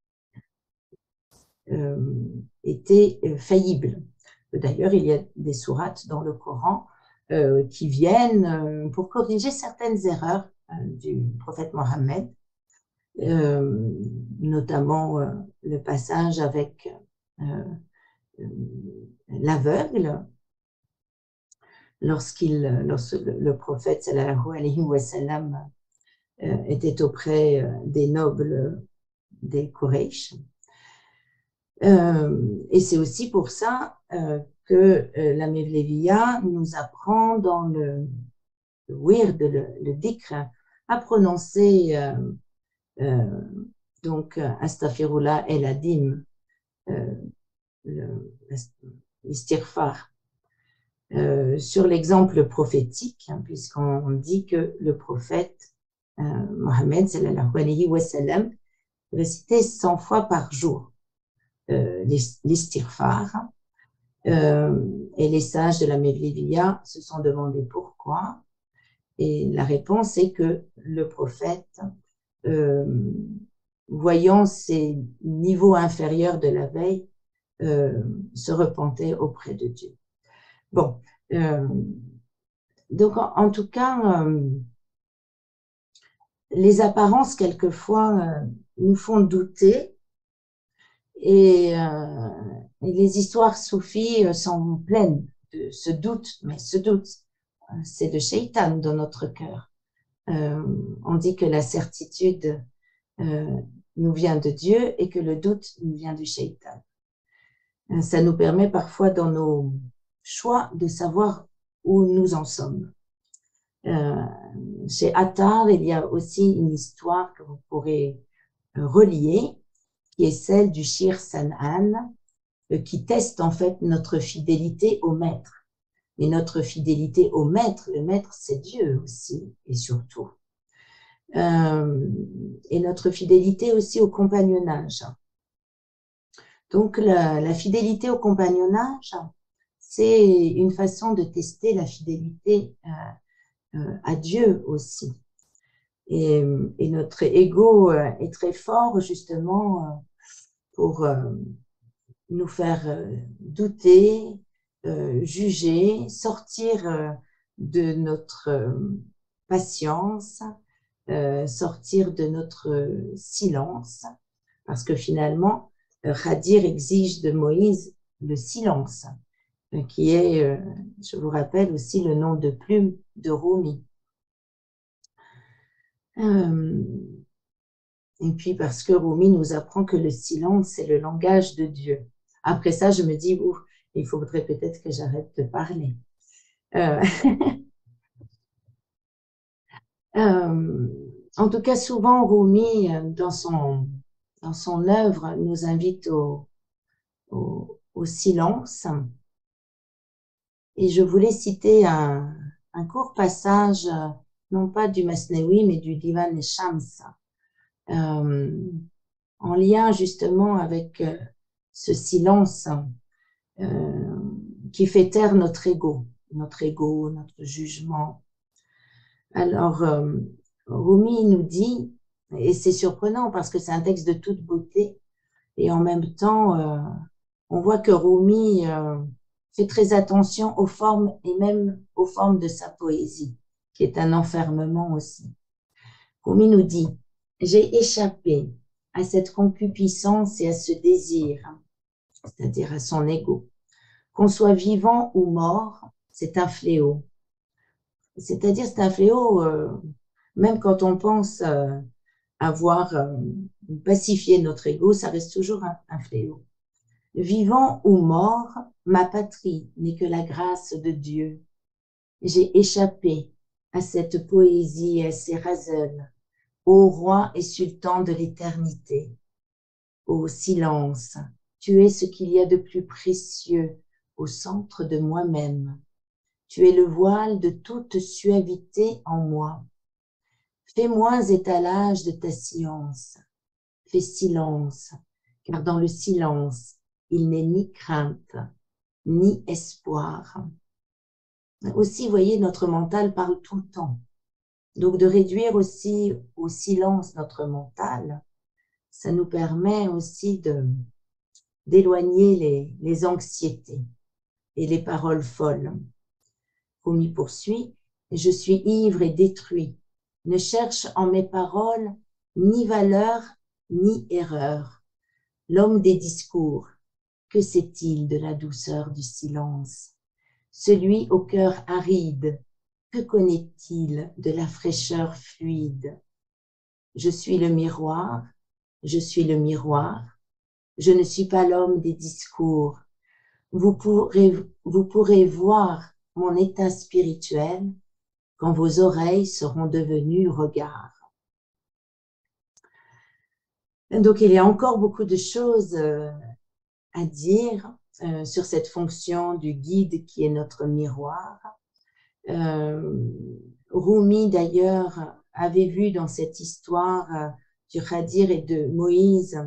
euh, étaient euh, faillibles. D'ailleurs, il y a des sourates dans le Coran euh, qui viennent euh, pour corriger certaines erreurs euh, du prophète Mohammed, euh, notamment euh, le passage avec euh, euh, l'aveugle, lorsqu'il, lorsque le prophète sallallahu alayhi wa sallam euh, était auprès euh, des nobles des Quraysh. Euh, et c'est aussi pour ça euh, que euh, la Mevleviya nous apprend dans le, le wird, le, le dhikr, à prononcer euh, euh, donc astaghfirullah et la dîme, euh, l'istighfar. Euh, sur l'exemple prophétique, hein, puisqu'on dit que le prophète euh, Mohammed sallallahu alayhi wa sallam récitait cent fois par jour euh, l'istighfar. Euh, et les sages de la Mevleviya se sont demandé pourquoi. Et la réponse est que le prophète, euh, voyant ses niveaux inférieurs de la veille, euh, se repentait auprès de Dieu. Bon, euh, donc en, en tout cas, euh, les apparences quelquefois euh, nous font douter et, euh, et les histoires soufis sont pleines de ce doute, mais ce doute, c'est le shaitan dans notre cœur. Euh, on dit que la certitude euh, nous vient de Dieu et que le doute nous vient du shaitan. Ça nous permet parfois dans nos choix de savoir où nous en sommes. Euh, chez Attar, il y a aussi une histoire que vous pourrez relier, qui est celle du Shir San'an, euh, qui teste en fait notre fidélité au maître. Mais notre fidélité au maître, le maître c'est Dieu aussi et surtout. Euh, et notre fidélité aussi au compagnonnage. Donc la, la fidélité au compagnonnage, c'est une façon de tester la fidélité euh, euh, à Dieu aussi. Et, et notre ego euh, est très fort justement euh, pour euh, nous faire euh, douter, euh, juger, sortir euh, de notre euh, patience, euh, sortir de notre euh, silence, parce que finalement, euh, Khadir exige de Moïse le silence, euh, qui est, euh, je vous rappelle aussi, le nom de plume de Rumi. Euh, et puis parce que Rumi nous apprend que le silence, c'est le langage de Dieu. Après ça, je me dis, ouf, il faudrait peut-être que j'arrête de parler. Euh, euh, en tout cas, souvent, Rumi, dans son, dans son œuvre, nous invite au, au, au silence. Et je voulais citer un, un court passage, non pas du Masnewi, mais du Divan Shams, euh, en lien justement avec euh, ce silence euh, qui fait taire notre ego, notre ego, notre jugement. Alors, euh, Rumi nous dit, et c'est surprenant parce que c'est un texte de toute beauté, et en même temps, euh, on voit que Rumi euh, fait très attention aux formes et même aux formes de sa poésie, qui est un enfermement aussi. Rumi nous dit, j'ai échappé à cette concupiscence et à ce désir, c'est-à-dire à son ego. Qu'on soit vivant ou mort, c'est un fléau. C'est-à-dire, c'est un fléau, euh, même quand on pense euh, avoir euh, pacifié notre ego, ça reste toujours un, un fléau. Vivant ou mort, ma patrie n'est que la grâce de Dieu. J'ai échappé à cette poésie et à ces razels, ô roi et sultan de l'éternité. Ô silence, tu es ce qu'il y a de plus précieux au centre de moi-même. Tu es le voile de toute suavité en moi. Fais-moi étalage de ta science. Fais silence, car dans le silence, il n'est ni crainte, ni espoir. Aussi, vous voyez, notre mental parle tout le temps. Donc, de réduire aussi au silence notre mental, ça nous permet aussi de, d'éloigner les, les anxiétés et les paroles folles. Rumi poursuit, je suis ivre et détruit, ne cherche en mes paroles ni valeur ni erreur. L'homme des discours, que sait-il de la douceur du silence? Celui au cœur aride, que connaît-il de la fraîcheur fluide? Je suis le miroir, je suis le miroir, je ne suis pas l'homme des discours. Vous pourrez, vous pourrez voir mon état spirituel quand vos oreilles seront devenues regards. Donc, il y a encore beaucoup de choses euh, à dire euh, sur cette fonction du guide qui est notre miroir. Euh, Rumi, d'ailleurs, avait vu dans cette histoire euh, du Khadir et de Moïse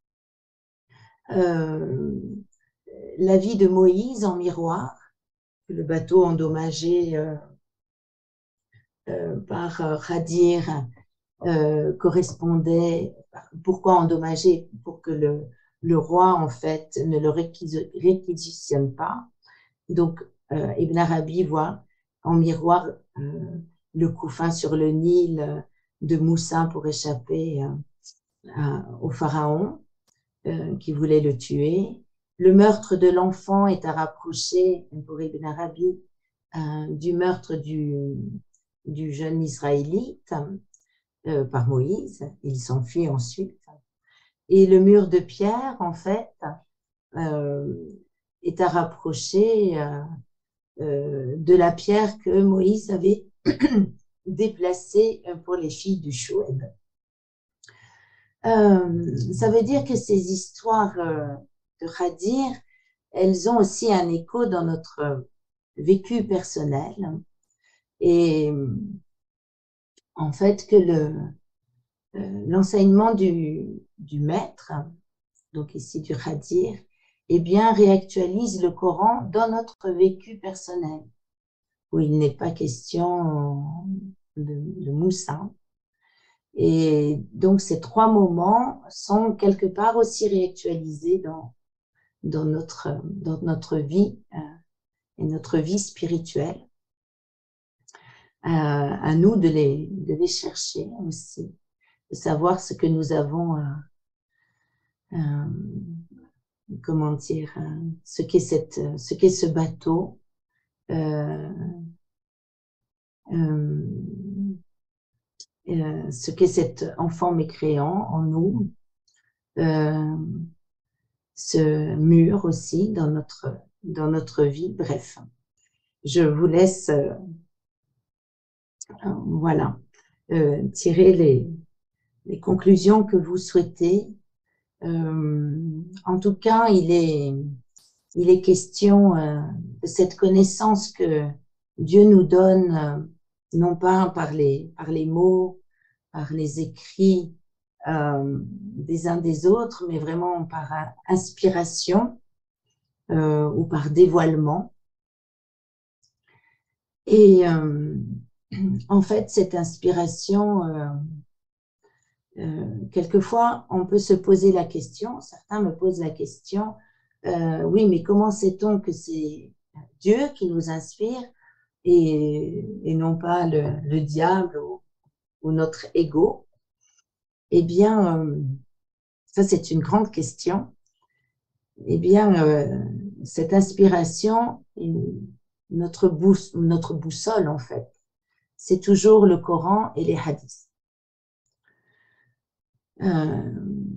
euh, la vie de Moïse en miroir, le bateau endommagé euh, euh, par euh, Khadir euh, correspondait, pourquoi endommagé? Pour que le, le roi, en fait, ne le réquisitionne pas. Donc, euh, Ibn Arabi voit en miroir euh, le couffin sur le Nil euh, de Moussa pour échapper euh, à, au pharaon euh, qui voulait le tuer. Le meurtre de l'enfant est à rapprocher pour Ibn Arabi euh, du meurtre du, du jeune Israélite euh, par Moïse. Il s'enfuit ensuite. Et le mur de pierre, en fait, euh, est à rapprocher euh, euh, de la pierre que Moïse avait déplacée pour les filles du Choueb. Euh, ça veut dire que ces histoires euh, de Khadir, elles ont aussi un écho dans notre vécu personnel. Et en fait, que le, euh, l'enseignement du, du maître, donc ici du Khadir, eh bien, réactualise le Coran dans notre vécu personnel, où il n'est pas question de, de Moussa. Et donc, ces trois moments sont quelque part aussi réactualisés dans, dans, notre, dans notre vie euh, et notre vie spirituelle. Euh, à nous de les, de les chercher aussi, de savoir ce que nous avons, euh, euh, comment dire, euh, ce qu'est cette, ce qu'est ce bateau, euh, euh, euh, ce qu'est cet enfant mécréant en nous, euh, ce mur aussi dans notre, dans notre vie. Bref, je vous laisse, euh, voilà, euh, tirer les, les conclusions que vous souhaitez. Euh, en tout cas, il est, il est question euh, de cette connaissance que Dieu nous donne, euh, non pas par les, par les mots, par les écrits euh, des uns des autres, mais vraiment par inspiration euh, ou par dévoilement. Et euh, en fait, cette inspiration, euh, euh, quelquefois, on peut se poser la question, certains me posent la question, euh, oui, mais comment sait-on que c'est Dieu qui nous inspire et, et non pas le, le diable ou, ou notre ego? Eh bien, euh, ça c'est une grande question. Eh bien, euh, cette inspiration, notre, bous notre boussole en fait, c'est toujours le Coran et les hadiths. Euh,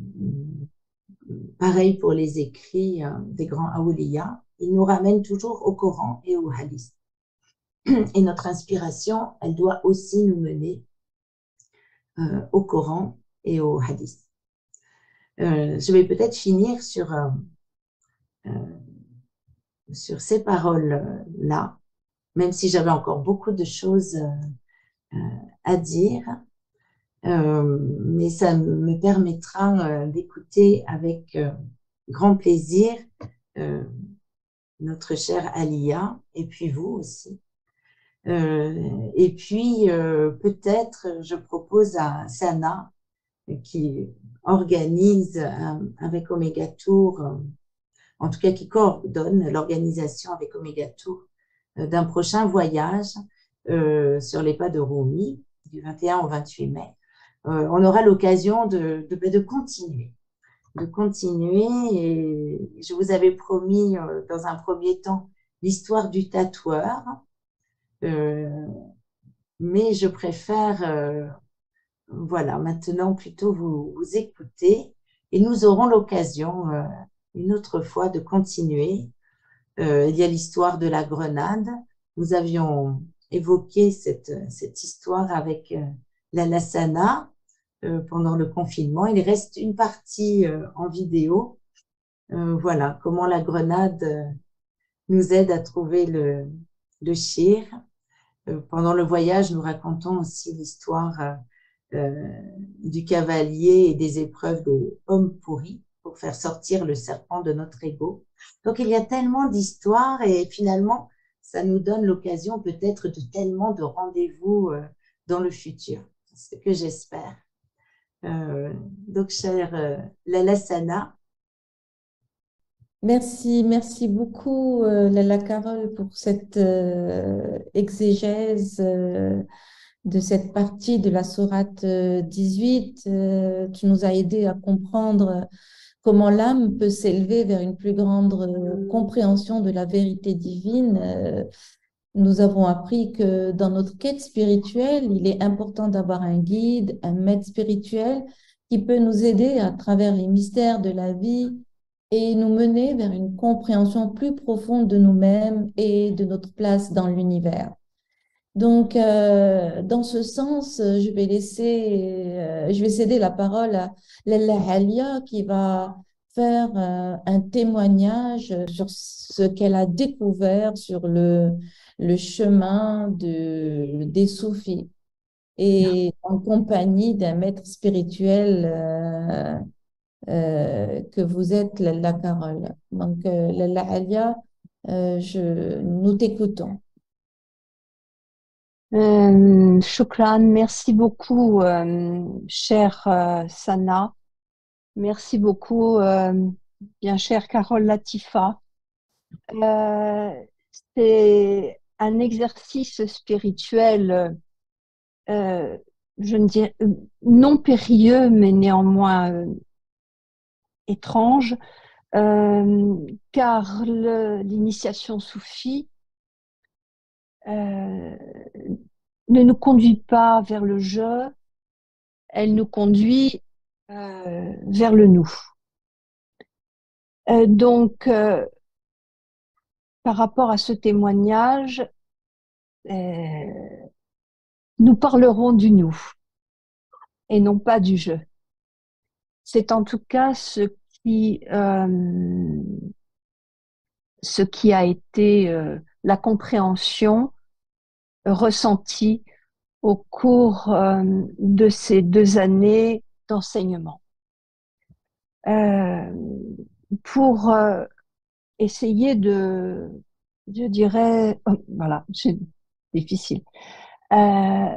pareil pour les écrits euh, des grands awliya, ils nous ramènent toujours au Coran et aux hadiths. Et notre inspiration, elle doit aussi nous mener euh, au Coran et aux hadiths. Euh, je vais peut-être finir sur, euh, euh, sur ces paroles-là, même si j'avais encore beaucoup de choses euh, euh, à dire. Euh, mais ça me permettra euh, d'écouter avec euh, grand plaisir euh, notre chère Alia, et puis vous aussi. Euh, et puis, euh, peut-être, je propose à Sana, qui organise euh, avec Omega Tour, euh, en tout cas qui coordonne l'organisation avec Omega Tour euh, d'un prochain voyage euh, sur les pas de Rumi, du vingt et un au vingt-huit mai. Euh, on aura l'occasion de, de, de continuer, de continuer. Et je vous avais promis euh, dans un premier temps l'histoire du tatoueur, euh, mais je préfère, euh, voilà, maintenant plutôt vous, vous écouter et nous aurons l'occasion euh, une autre fois de continuer. Euh, il y a l'histoire de la grenade. Nous avions évoqué cette, cette histoire avec euh, la Lassana. euh, pendant le confinement. Il reste une partie euh, en vidéo. Euh, voilà, comment la grenade euh, nous aide à trouver le, le shir. Euh, pendant le voyage, nous racontons aussi l'histoire euh, euh, du cavalier et des épreuves des hommes pourris pour faire sortir le serpent de notre ego. Donc, il y a tellement d'histoires et finalement, ça nous donne l'occasion peut-être de tellement de rendez-vous euh, dans le futur. C'est ce que j'espère. Euh, donc, chère euh, Lala Sana, Merci, merci beaucoup, euh, Lala Carole, pour cette euh, exégèse euh, de cette partie de la sourate euh, dix-huit. Euh, tu nous as aidé à comprendre comment l'âme peut s'élever vers une plus grande euh, compréhension de la vérité divine. Euh, nous avons appris que dans notre quête spirituelle, il est important d'avoir un guide, un maître spirituel qui peut nous aider à travers les mystères de la vie et nous mener vers une compréhension plus profonde de nous-mêmes et de notre place dans l'univers. Donc, euh, dans ce sens, euh, je vais laisser, euh, je vais céder la parole à Lalla Halia qui va faire euh, un témoignage sur ce qu'elle a découvert sur le, le chemin de, des soufis et en compagnie d'un maître spirituel euh, euh, que vous êtes, Lalla Carole. Donc, euh, Lalla Halia, euh, je, nous t'écoutons. Euh, Shukran, merci beaucoup, euh, chère euh, Sana. Merci beaucoup, euh, bien chère Carole Latifa. Euh, c'est un exercice spirituel, euh, je ne dirais non périlleux, mais néanmoins euh, étrange, euh, car le- l'initiation soufie euh, ne nous conduit pas vers le je, elle nous conduit euh, vers le nous. Euh, donc, euh, par rapport à ce témoignage, euh, nous parlerons du nous et non pas du je. C'est en tout cas ce qui, euh, ce qui a été euh, la compréhension ressentie au cours euh, de ces deux années d'enseignement. Euh, pour euh, essayer de, je dirais, oh, voilà, c'est difficile. Euh,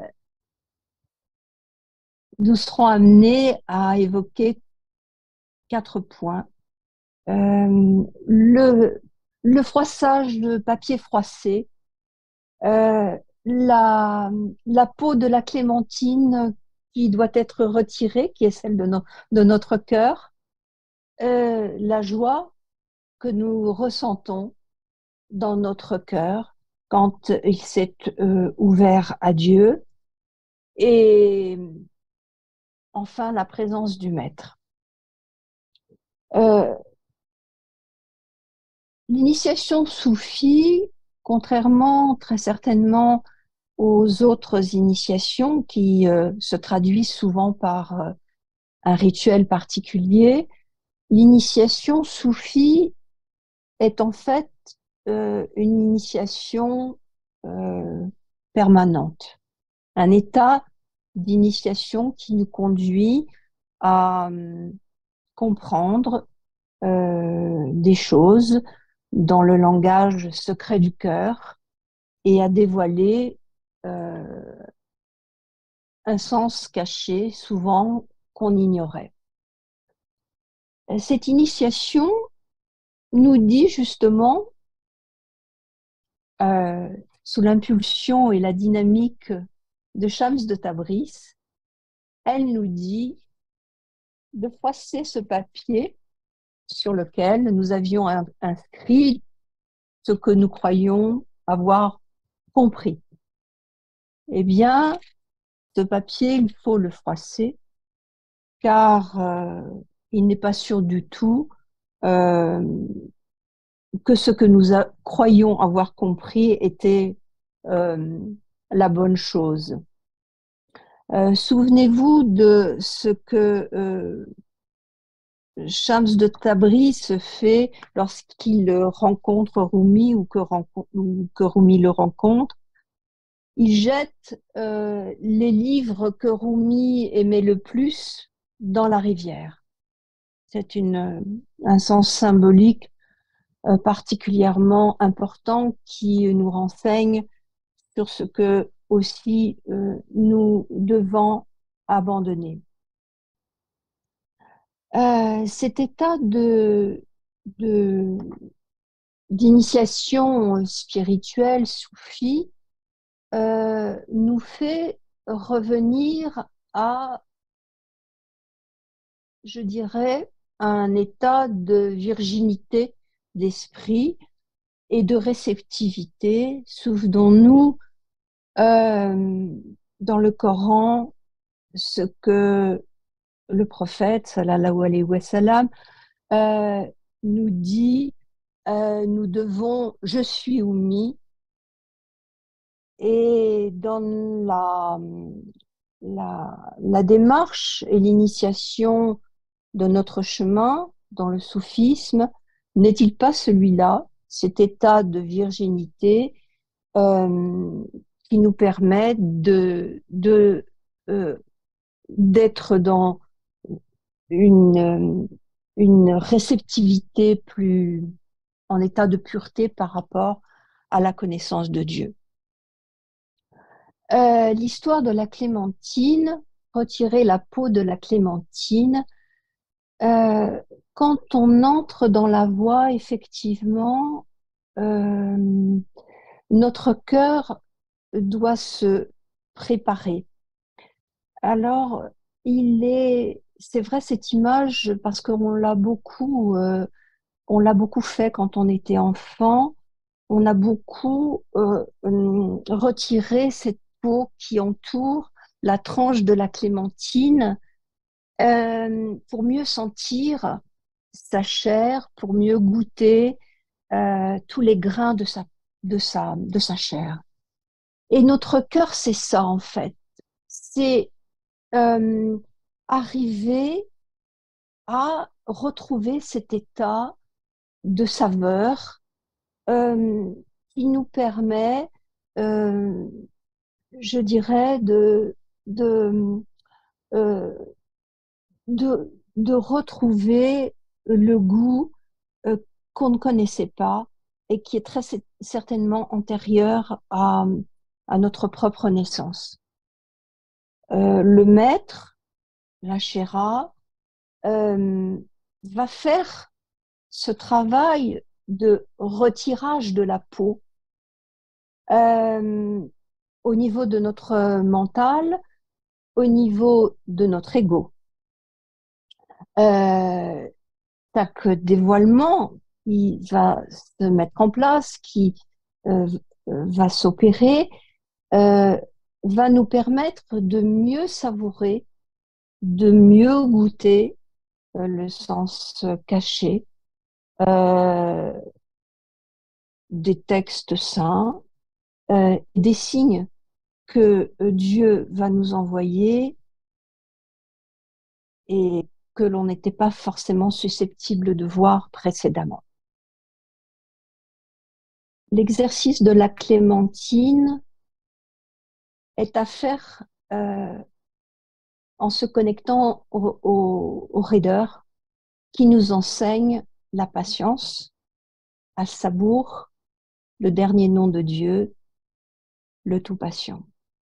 nous serons amenés à évoquer quatre points. Euh, le, le froissage de papier froissé, euh, la, la peau de la clémentine qui doit être retirée, qui est celle de, no- de notre cœur, euh, la joie que nous ressentons dans notre cœur quand il s'est euh, ouvert à Dieu, et enfin la présence du Maître. Euh, L'initiation soufie, contrairement très certainement aux autres initiations qui euh, se traduisent souvent par euh, un rituel particulier, l'initiation soufie est en fait euh, une initiation euh, permanente, un état d'initiation qui nous conduit à euh, comprendre euh, des choses dans le langage secret du cœur et à dévoiler euh, un sens caché, souvent qu'on ignorait. Cette initiation nous dit justement, euh, sous l'impulsion et la dynamique de Shams de Tabriz, elle nous dit de froisser ce papier sur lequel nous avions inscrit ce que nous croyons avoir compris. Eh bien, ce papier, il faut le froisser, car euh, il n'est pas sûr du tout euh, que ce que nous a, croyons avoir compris était euh, la bonne chose. Euh, souvenez-vous de ce que euh, Shams de Tabriz fait lorsqu'il rencontre Rumi ou que, rencontre, ou que Rumi le rencontre. Il jette euh, les livres que Rumi aimait le plus dans la rivière. C'est une, un sens symbolique euh, particulièrement important qui nous renseigne sur ce que aussi euh, nous devons abandonner. Euh, cet état de, de, d'initiation spirituelle, soufie, euh, nous fait revenir à, je dirais, un état de virginité d'esprit et de réceptivité. Souvenons-nous euh, dans le Coran ce que le prophète, sallallahu alayhi wa sallam, euh, nous dit, euh, nous devons, je suis oumi, et dans la, la, la démarche et l'initiation de notre chemin dans le soufisme, n'est-il pas celui-là, cet état de virginité euh, qui nous permet de, de, euh, d'être dans une, une réceptivité plus en état de pureté par rapport à la connaissance de Dieu. Euh, l'histoire de la clémentine, retirer la peau de la clémentine, euh, quand on entre dans la voie, effectivement, euh, notre cœur doit se préparer. Alors, il est, c'est vrai cette image parce qu'on l'a beaucoup, euh, on l'a beaucoup fait quand on était enfant. On a beaucoup euh, hum, retiré cette peau qui entoure la tranche de la clémentine euh, pour mieux sentir sa chair, pour mieux goûter euh, tous les grains de sa, de sa, de sa chair. Et notre cœur, c'est ça en fait. C'est euh, arriver à retrouver cet état de saveur euh, qui nous permet, euh, je dirais, de, de, euh, de, de retrouver le goût euh, qu'on ne connaissait pas et qui est très certainement antérieur à, à notre propre naissance. Euh, le maître, la chéra, euh, va faire ce travail de retirage de la peau euh, au niveau de notre mental, au niveau de notre ego. Euh, chaque dévoilement qui va se mettre en place, qui euh, va s'opérer, euh, va nous permettre de mieux savourer, de mieux goûter euh, le sens caché euh, des textes saints, euh, des signes que Dieu va nous envoyer et que l'on n'était pas forcément susceptible de voir précédemment. L'exercice de la clémentine est à faire euh, en se connectant au, au, au Reader qui nous enseigne la patience, Al-Sabour, le dernier nom de Dieu, le tout-patient.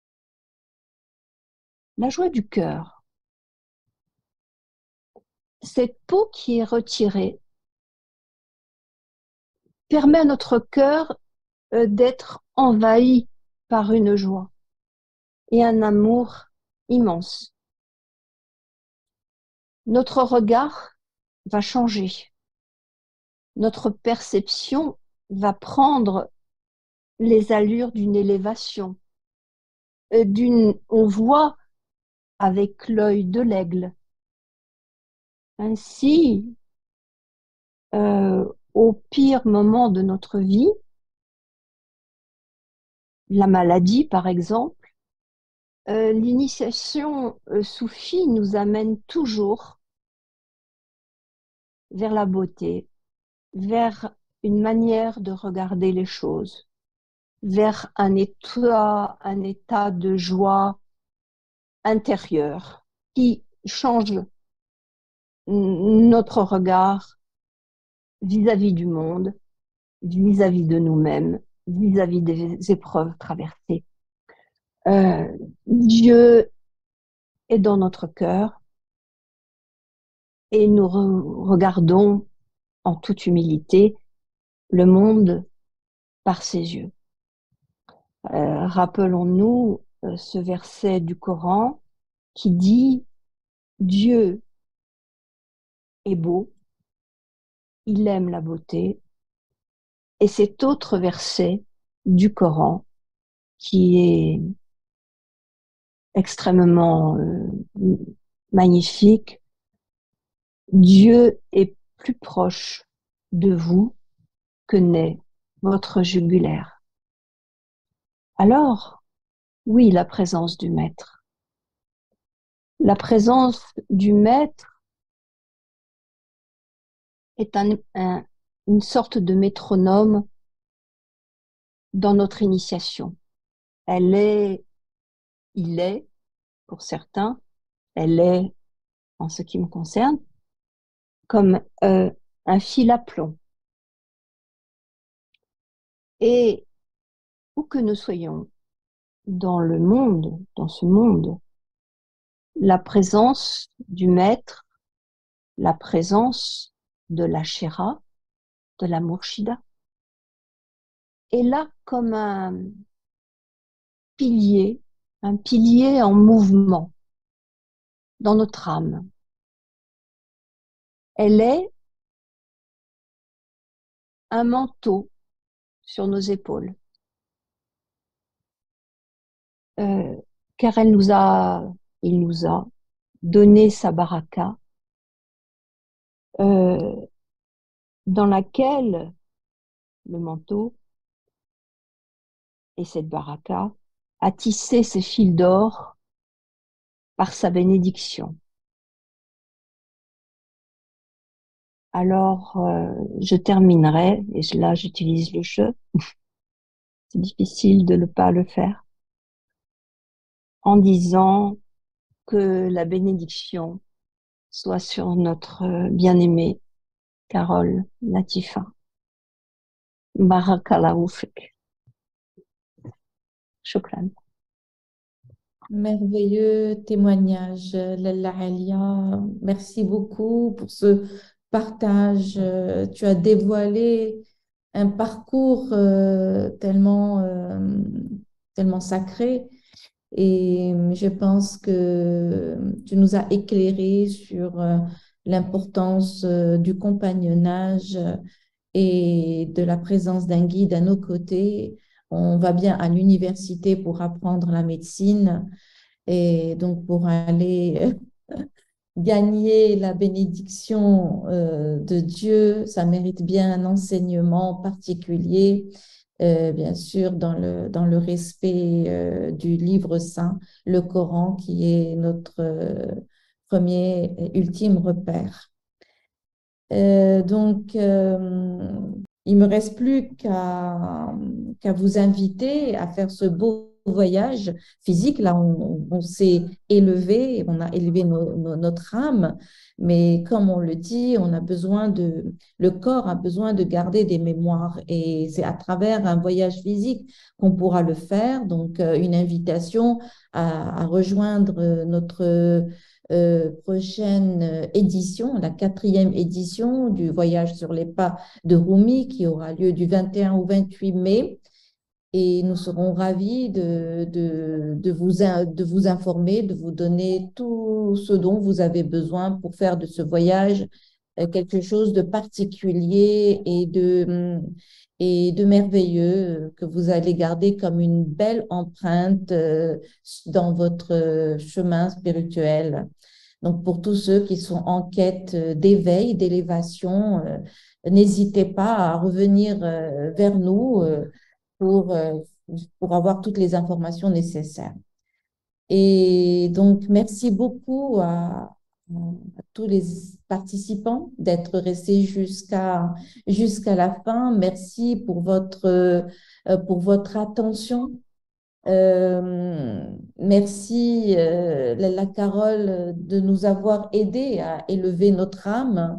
La joie du cœur. Cette peau qui est retirée permet à notre cœur euh, d'être envahi par une joie et un amour immense. Notre regard va changer. Notre perception va prendre les allures d'une élévation. Euh, d'une, on voit avec l'œil de l'aigle. Ainsi, euh, au pire moment de notre vie, la maladie par exemple, euh, l'initiation euh, soufie nous amène toujours vers la beauté, vers une manière de regarder les choses, vers un état, un état de joie intérieure qui change notre regard vis-à-vis du monde, vis-à-vis de nous-mêmes, vis-à-vis des épreuves traversées. Euh, Dieu est dans notre cœur et nous re regardons en toute humilité le monde par ses yeux. Euh, rappelons-nous euh, ce verset du Coran qui dit « Dieu est beau, il aime la beauté ». Et cet autre verset du Coran qui est extrêmement euh, magnifique, « Dieu est plus proche de vous que n'est votre jugulaire ». Alors, oui, la présence du Maître. La présence du Maître est un, un, une sorte de métronome dans notre initiation. Elle est, il est, pour certains, elle est, en ce qui me concerne, comme euh, un fil à plomb. Et où que nous soyons dans le monde, dans ce monde, la présence du Maître, la présence de la Chéra, de la Mourchida, est là comme un pilier, un pilier en mouvement dans notre âme. Elle est un manteau sur nos épaules, euh, car elle nous a, il nous a donné sa baraka, euh, dans laquelle le manteau et cette baraka a tissé ses fils d'or par sa bénédiction. Alors, euh, je terminerai, et là j'utilise le jeu, c'est difficile de ne pas le faire, en disant que la bénédiction soit sur notre bien-aimée Carole Latifa. Barakallahu fik. Shukran. Merveilleux témoignage, Lalla Alia. Merci beaucoup pour ce partage. Euh, Tu as dévoilé un parcours euh, tellement, euh, tellement sacré et je pense que tu nous as éclairé sur euh, l'importance euh, du compagnonnage et de la présence d'un guide à nos côtés. On va bien à l'université pour apprendre la médecine et donc pour aller gagner la bénédiction euh, de Dieu, ça mérite bien un enseignement particulier, euh, bien sûr, dans le, dans le respect euh, du livre saint, le Coran, qui est notre euh, premier et ultime repère. Euh, donc, euh, il me reste plus qu'à qu'à vous inviter à faire ce beau voyage physique. Là, on, on s'est élevé, on a élevé no- no- notre âme, mais comme on le dit, on a besoin de, le corps a besoin de garder des mémoires et c'est à travers un voyage physique qu'on pourra le faire. Donc, euh, une invitation à, à rejoindre euh, notre euh, prochaine édition, la quatrième édition du Voyage sur les pas de Rumi qui aura lieu du vingt et un au vingt-huit mai. Et nous serons ravis de, de, de, vous, de vous informer, de vous donner tout ce dont vous avez besoin pour faire de ce voyage euh, quelque chose de particulier et de, et de merveilleux euh, que vous allez garder comme une belle empreinte euh, dans votre euh, chemin spirituel. Donc, pour tous ceux qui sont en quête euh, d'éveil, d'élévation, euh, n'hésitez pas à revenir euh, vers nous euh, pour, euh, pour avoir toutes les informations nécessaires. Et donc, merci beaucoup à, à tous les participants d'être restés jusqu'à jusqu'à la fin. Merci pour votre, euh, pour votre attention. Euh, merci, euh, la, la Carole, de nous avoir aidés à élever notre âme.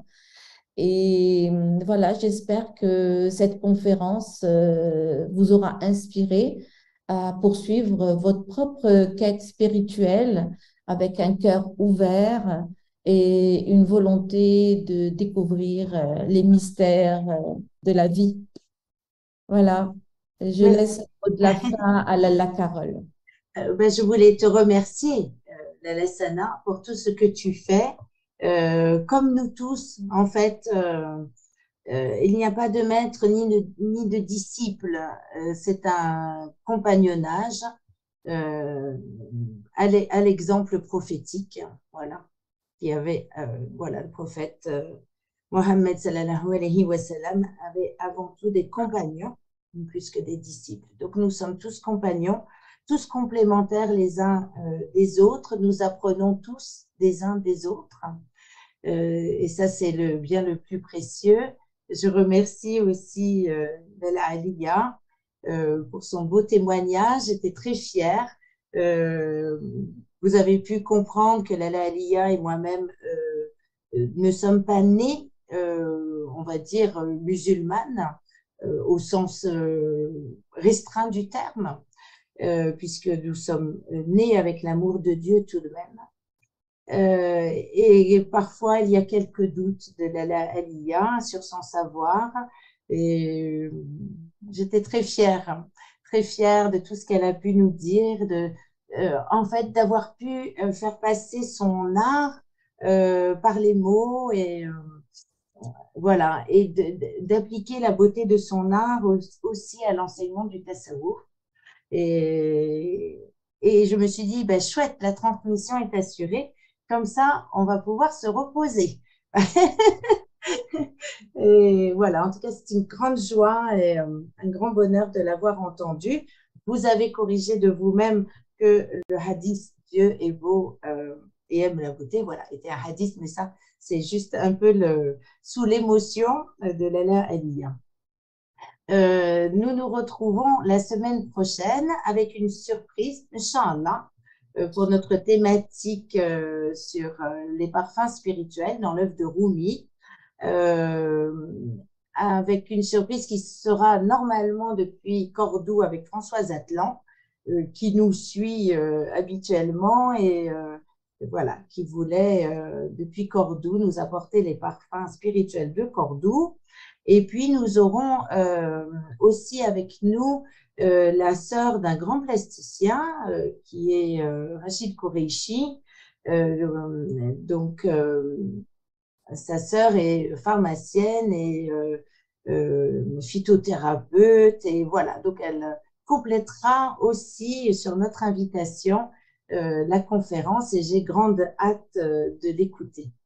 Et euh, voilà, j'espère que cette conférence euh, vous aura inspiré à poursuivre votre propre quête spirituelle avec un cœur ouvert et une volonté de découvrir euh, les mystères euh, de la vie. Voilà, je laisse le mot de la fin à Lalla Carole. Euh, ben, je voulais te remercier, euh, Lala Sana, pour tout ce que tu fais. Euh, comme nous tous, en fait, euh, euh, il n'y a pas de maître ni de, ni de disciple. Euh, c'est un compagnonnage euh, à l'exemple prophétique. Voilà. Il y avait, euh, voilà, le prophète euh, Mohammed sallallahu alayhi wa sallam avait avant tout des compagnons, plus que des disciples. Donc nous sommes tous compagnons, tous complémentaires les uns euh, des autres. Nous apprenons tous des uns des autres. Euh, et ça, c'est le bien le plus précieux. Je remercie aussi euh, Bella Aliya euh, pour son beau témoignage. J'étais très fière. Euh, vous avez pu comprendre que Lala Aliya et moi-même euh, ne sommes pas nés, euh, on va dire, musulmanes euh, au sens euh, restreint du terme, euh, puisque nous sommes nés avec l'amour de Dieu tout de même. Euh, et, et parfois, il y a quelques doutes de Lala Aliya sur son savoir. Et j'étais très fière, très fière de tout ce qu'elle a pu nous dire, de, euh, en fait, d'avoir pu euh, faire passer son art euh, par les mots et euh, voilà, et d'appliquer la beauté de son art aussi à l'enseignement du tasawwuf. Et, et je me suis dit, ben, chouette, la transmission est assurée. Comme ça, on va pouvoir se reposer. Et voilà, en tout cas, c'est une grande joie et euh, un grand bonheur de l'avoir entendu. Vous avez corrigé de vous-même que le hadith Dieu est beau euh, et aime la beauté, voilà, était un hadith, mais ça, c'est juste un peu le, sous l'émotion de Lala Aliya. Euh, nous nous retrouvons la semaine prochaine avec une surprise, Inch'Allah, euh, pour notre thématique euh, sur euh, les parfums spirituels dans l'œuvre de Rumi, euh, avec une surprise qui sera normalement depuis Cordoue avec Françoise Atlan, euh, qui nous suit euh, habituellement et euh, voilà, qui voulait euh, depuis Cordoue nous apporter les parfums spirituels de Cordoue. Et puis, nous aurons euh, aussi avec nous euh, la sœur d'un grand plasticien euh, qui est euh, Rachid Koureichi. Euh, donc, euh, sa sœur est pharmacienne et euh, euh, phytothérapeute. Et voilà, donc elle complétera aussi sur notre invitation euh, la conférence et j'ai grande hâte euh, de l'écouter.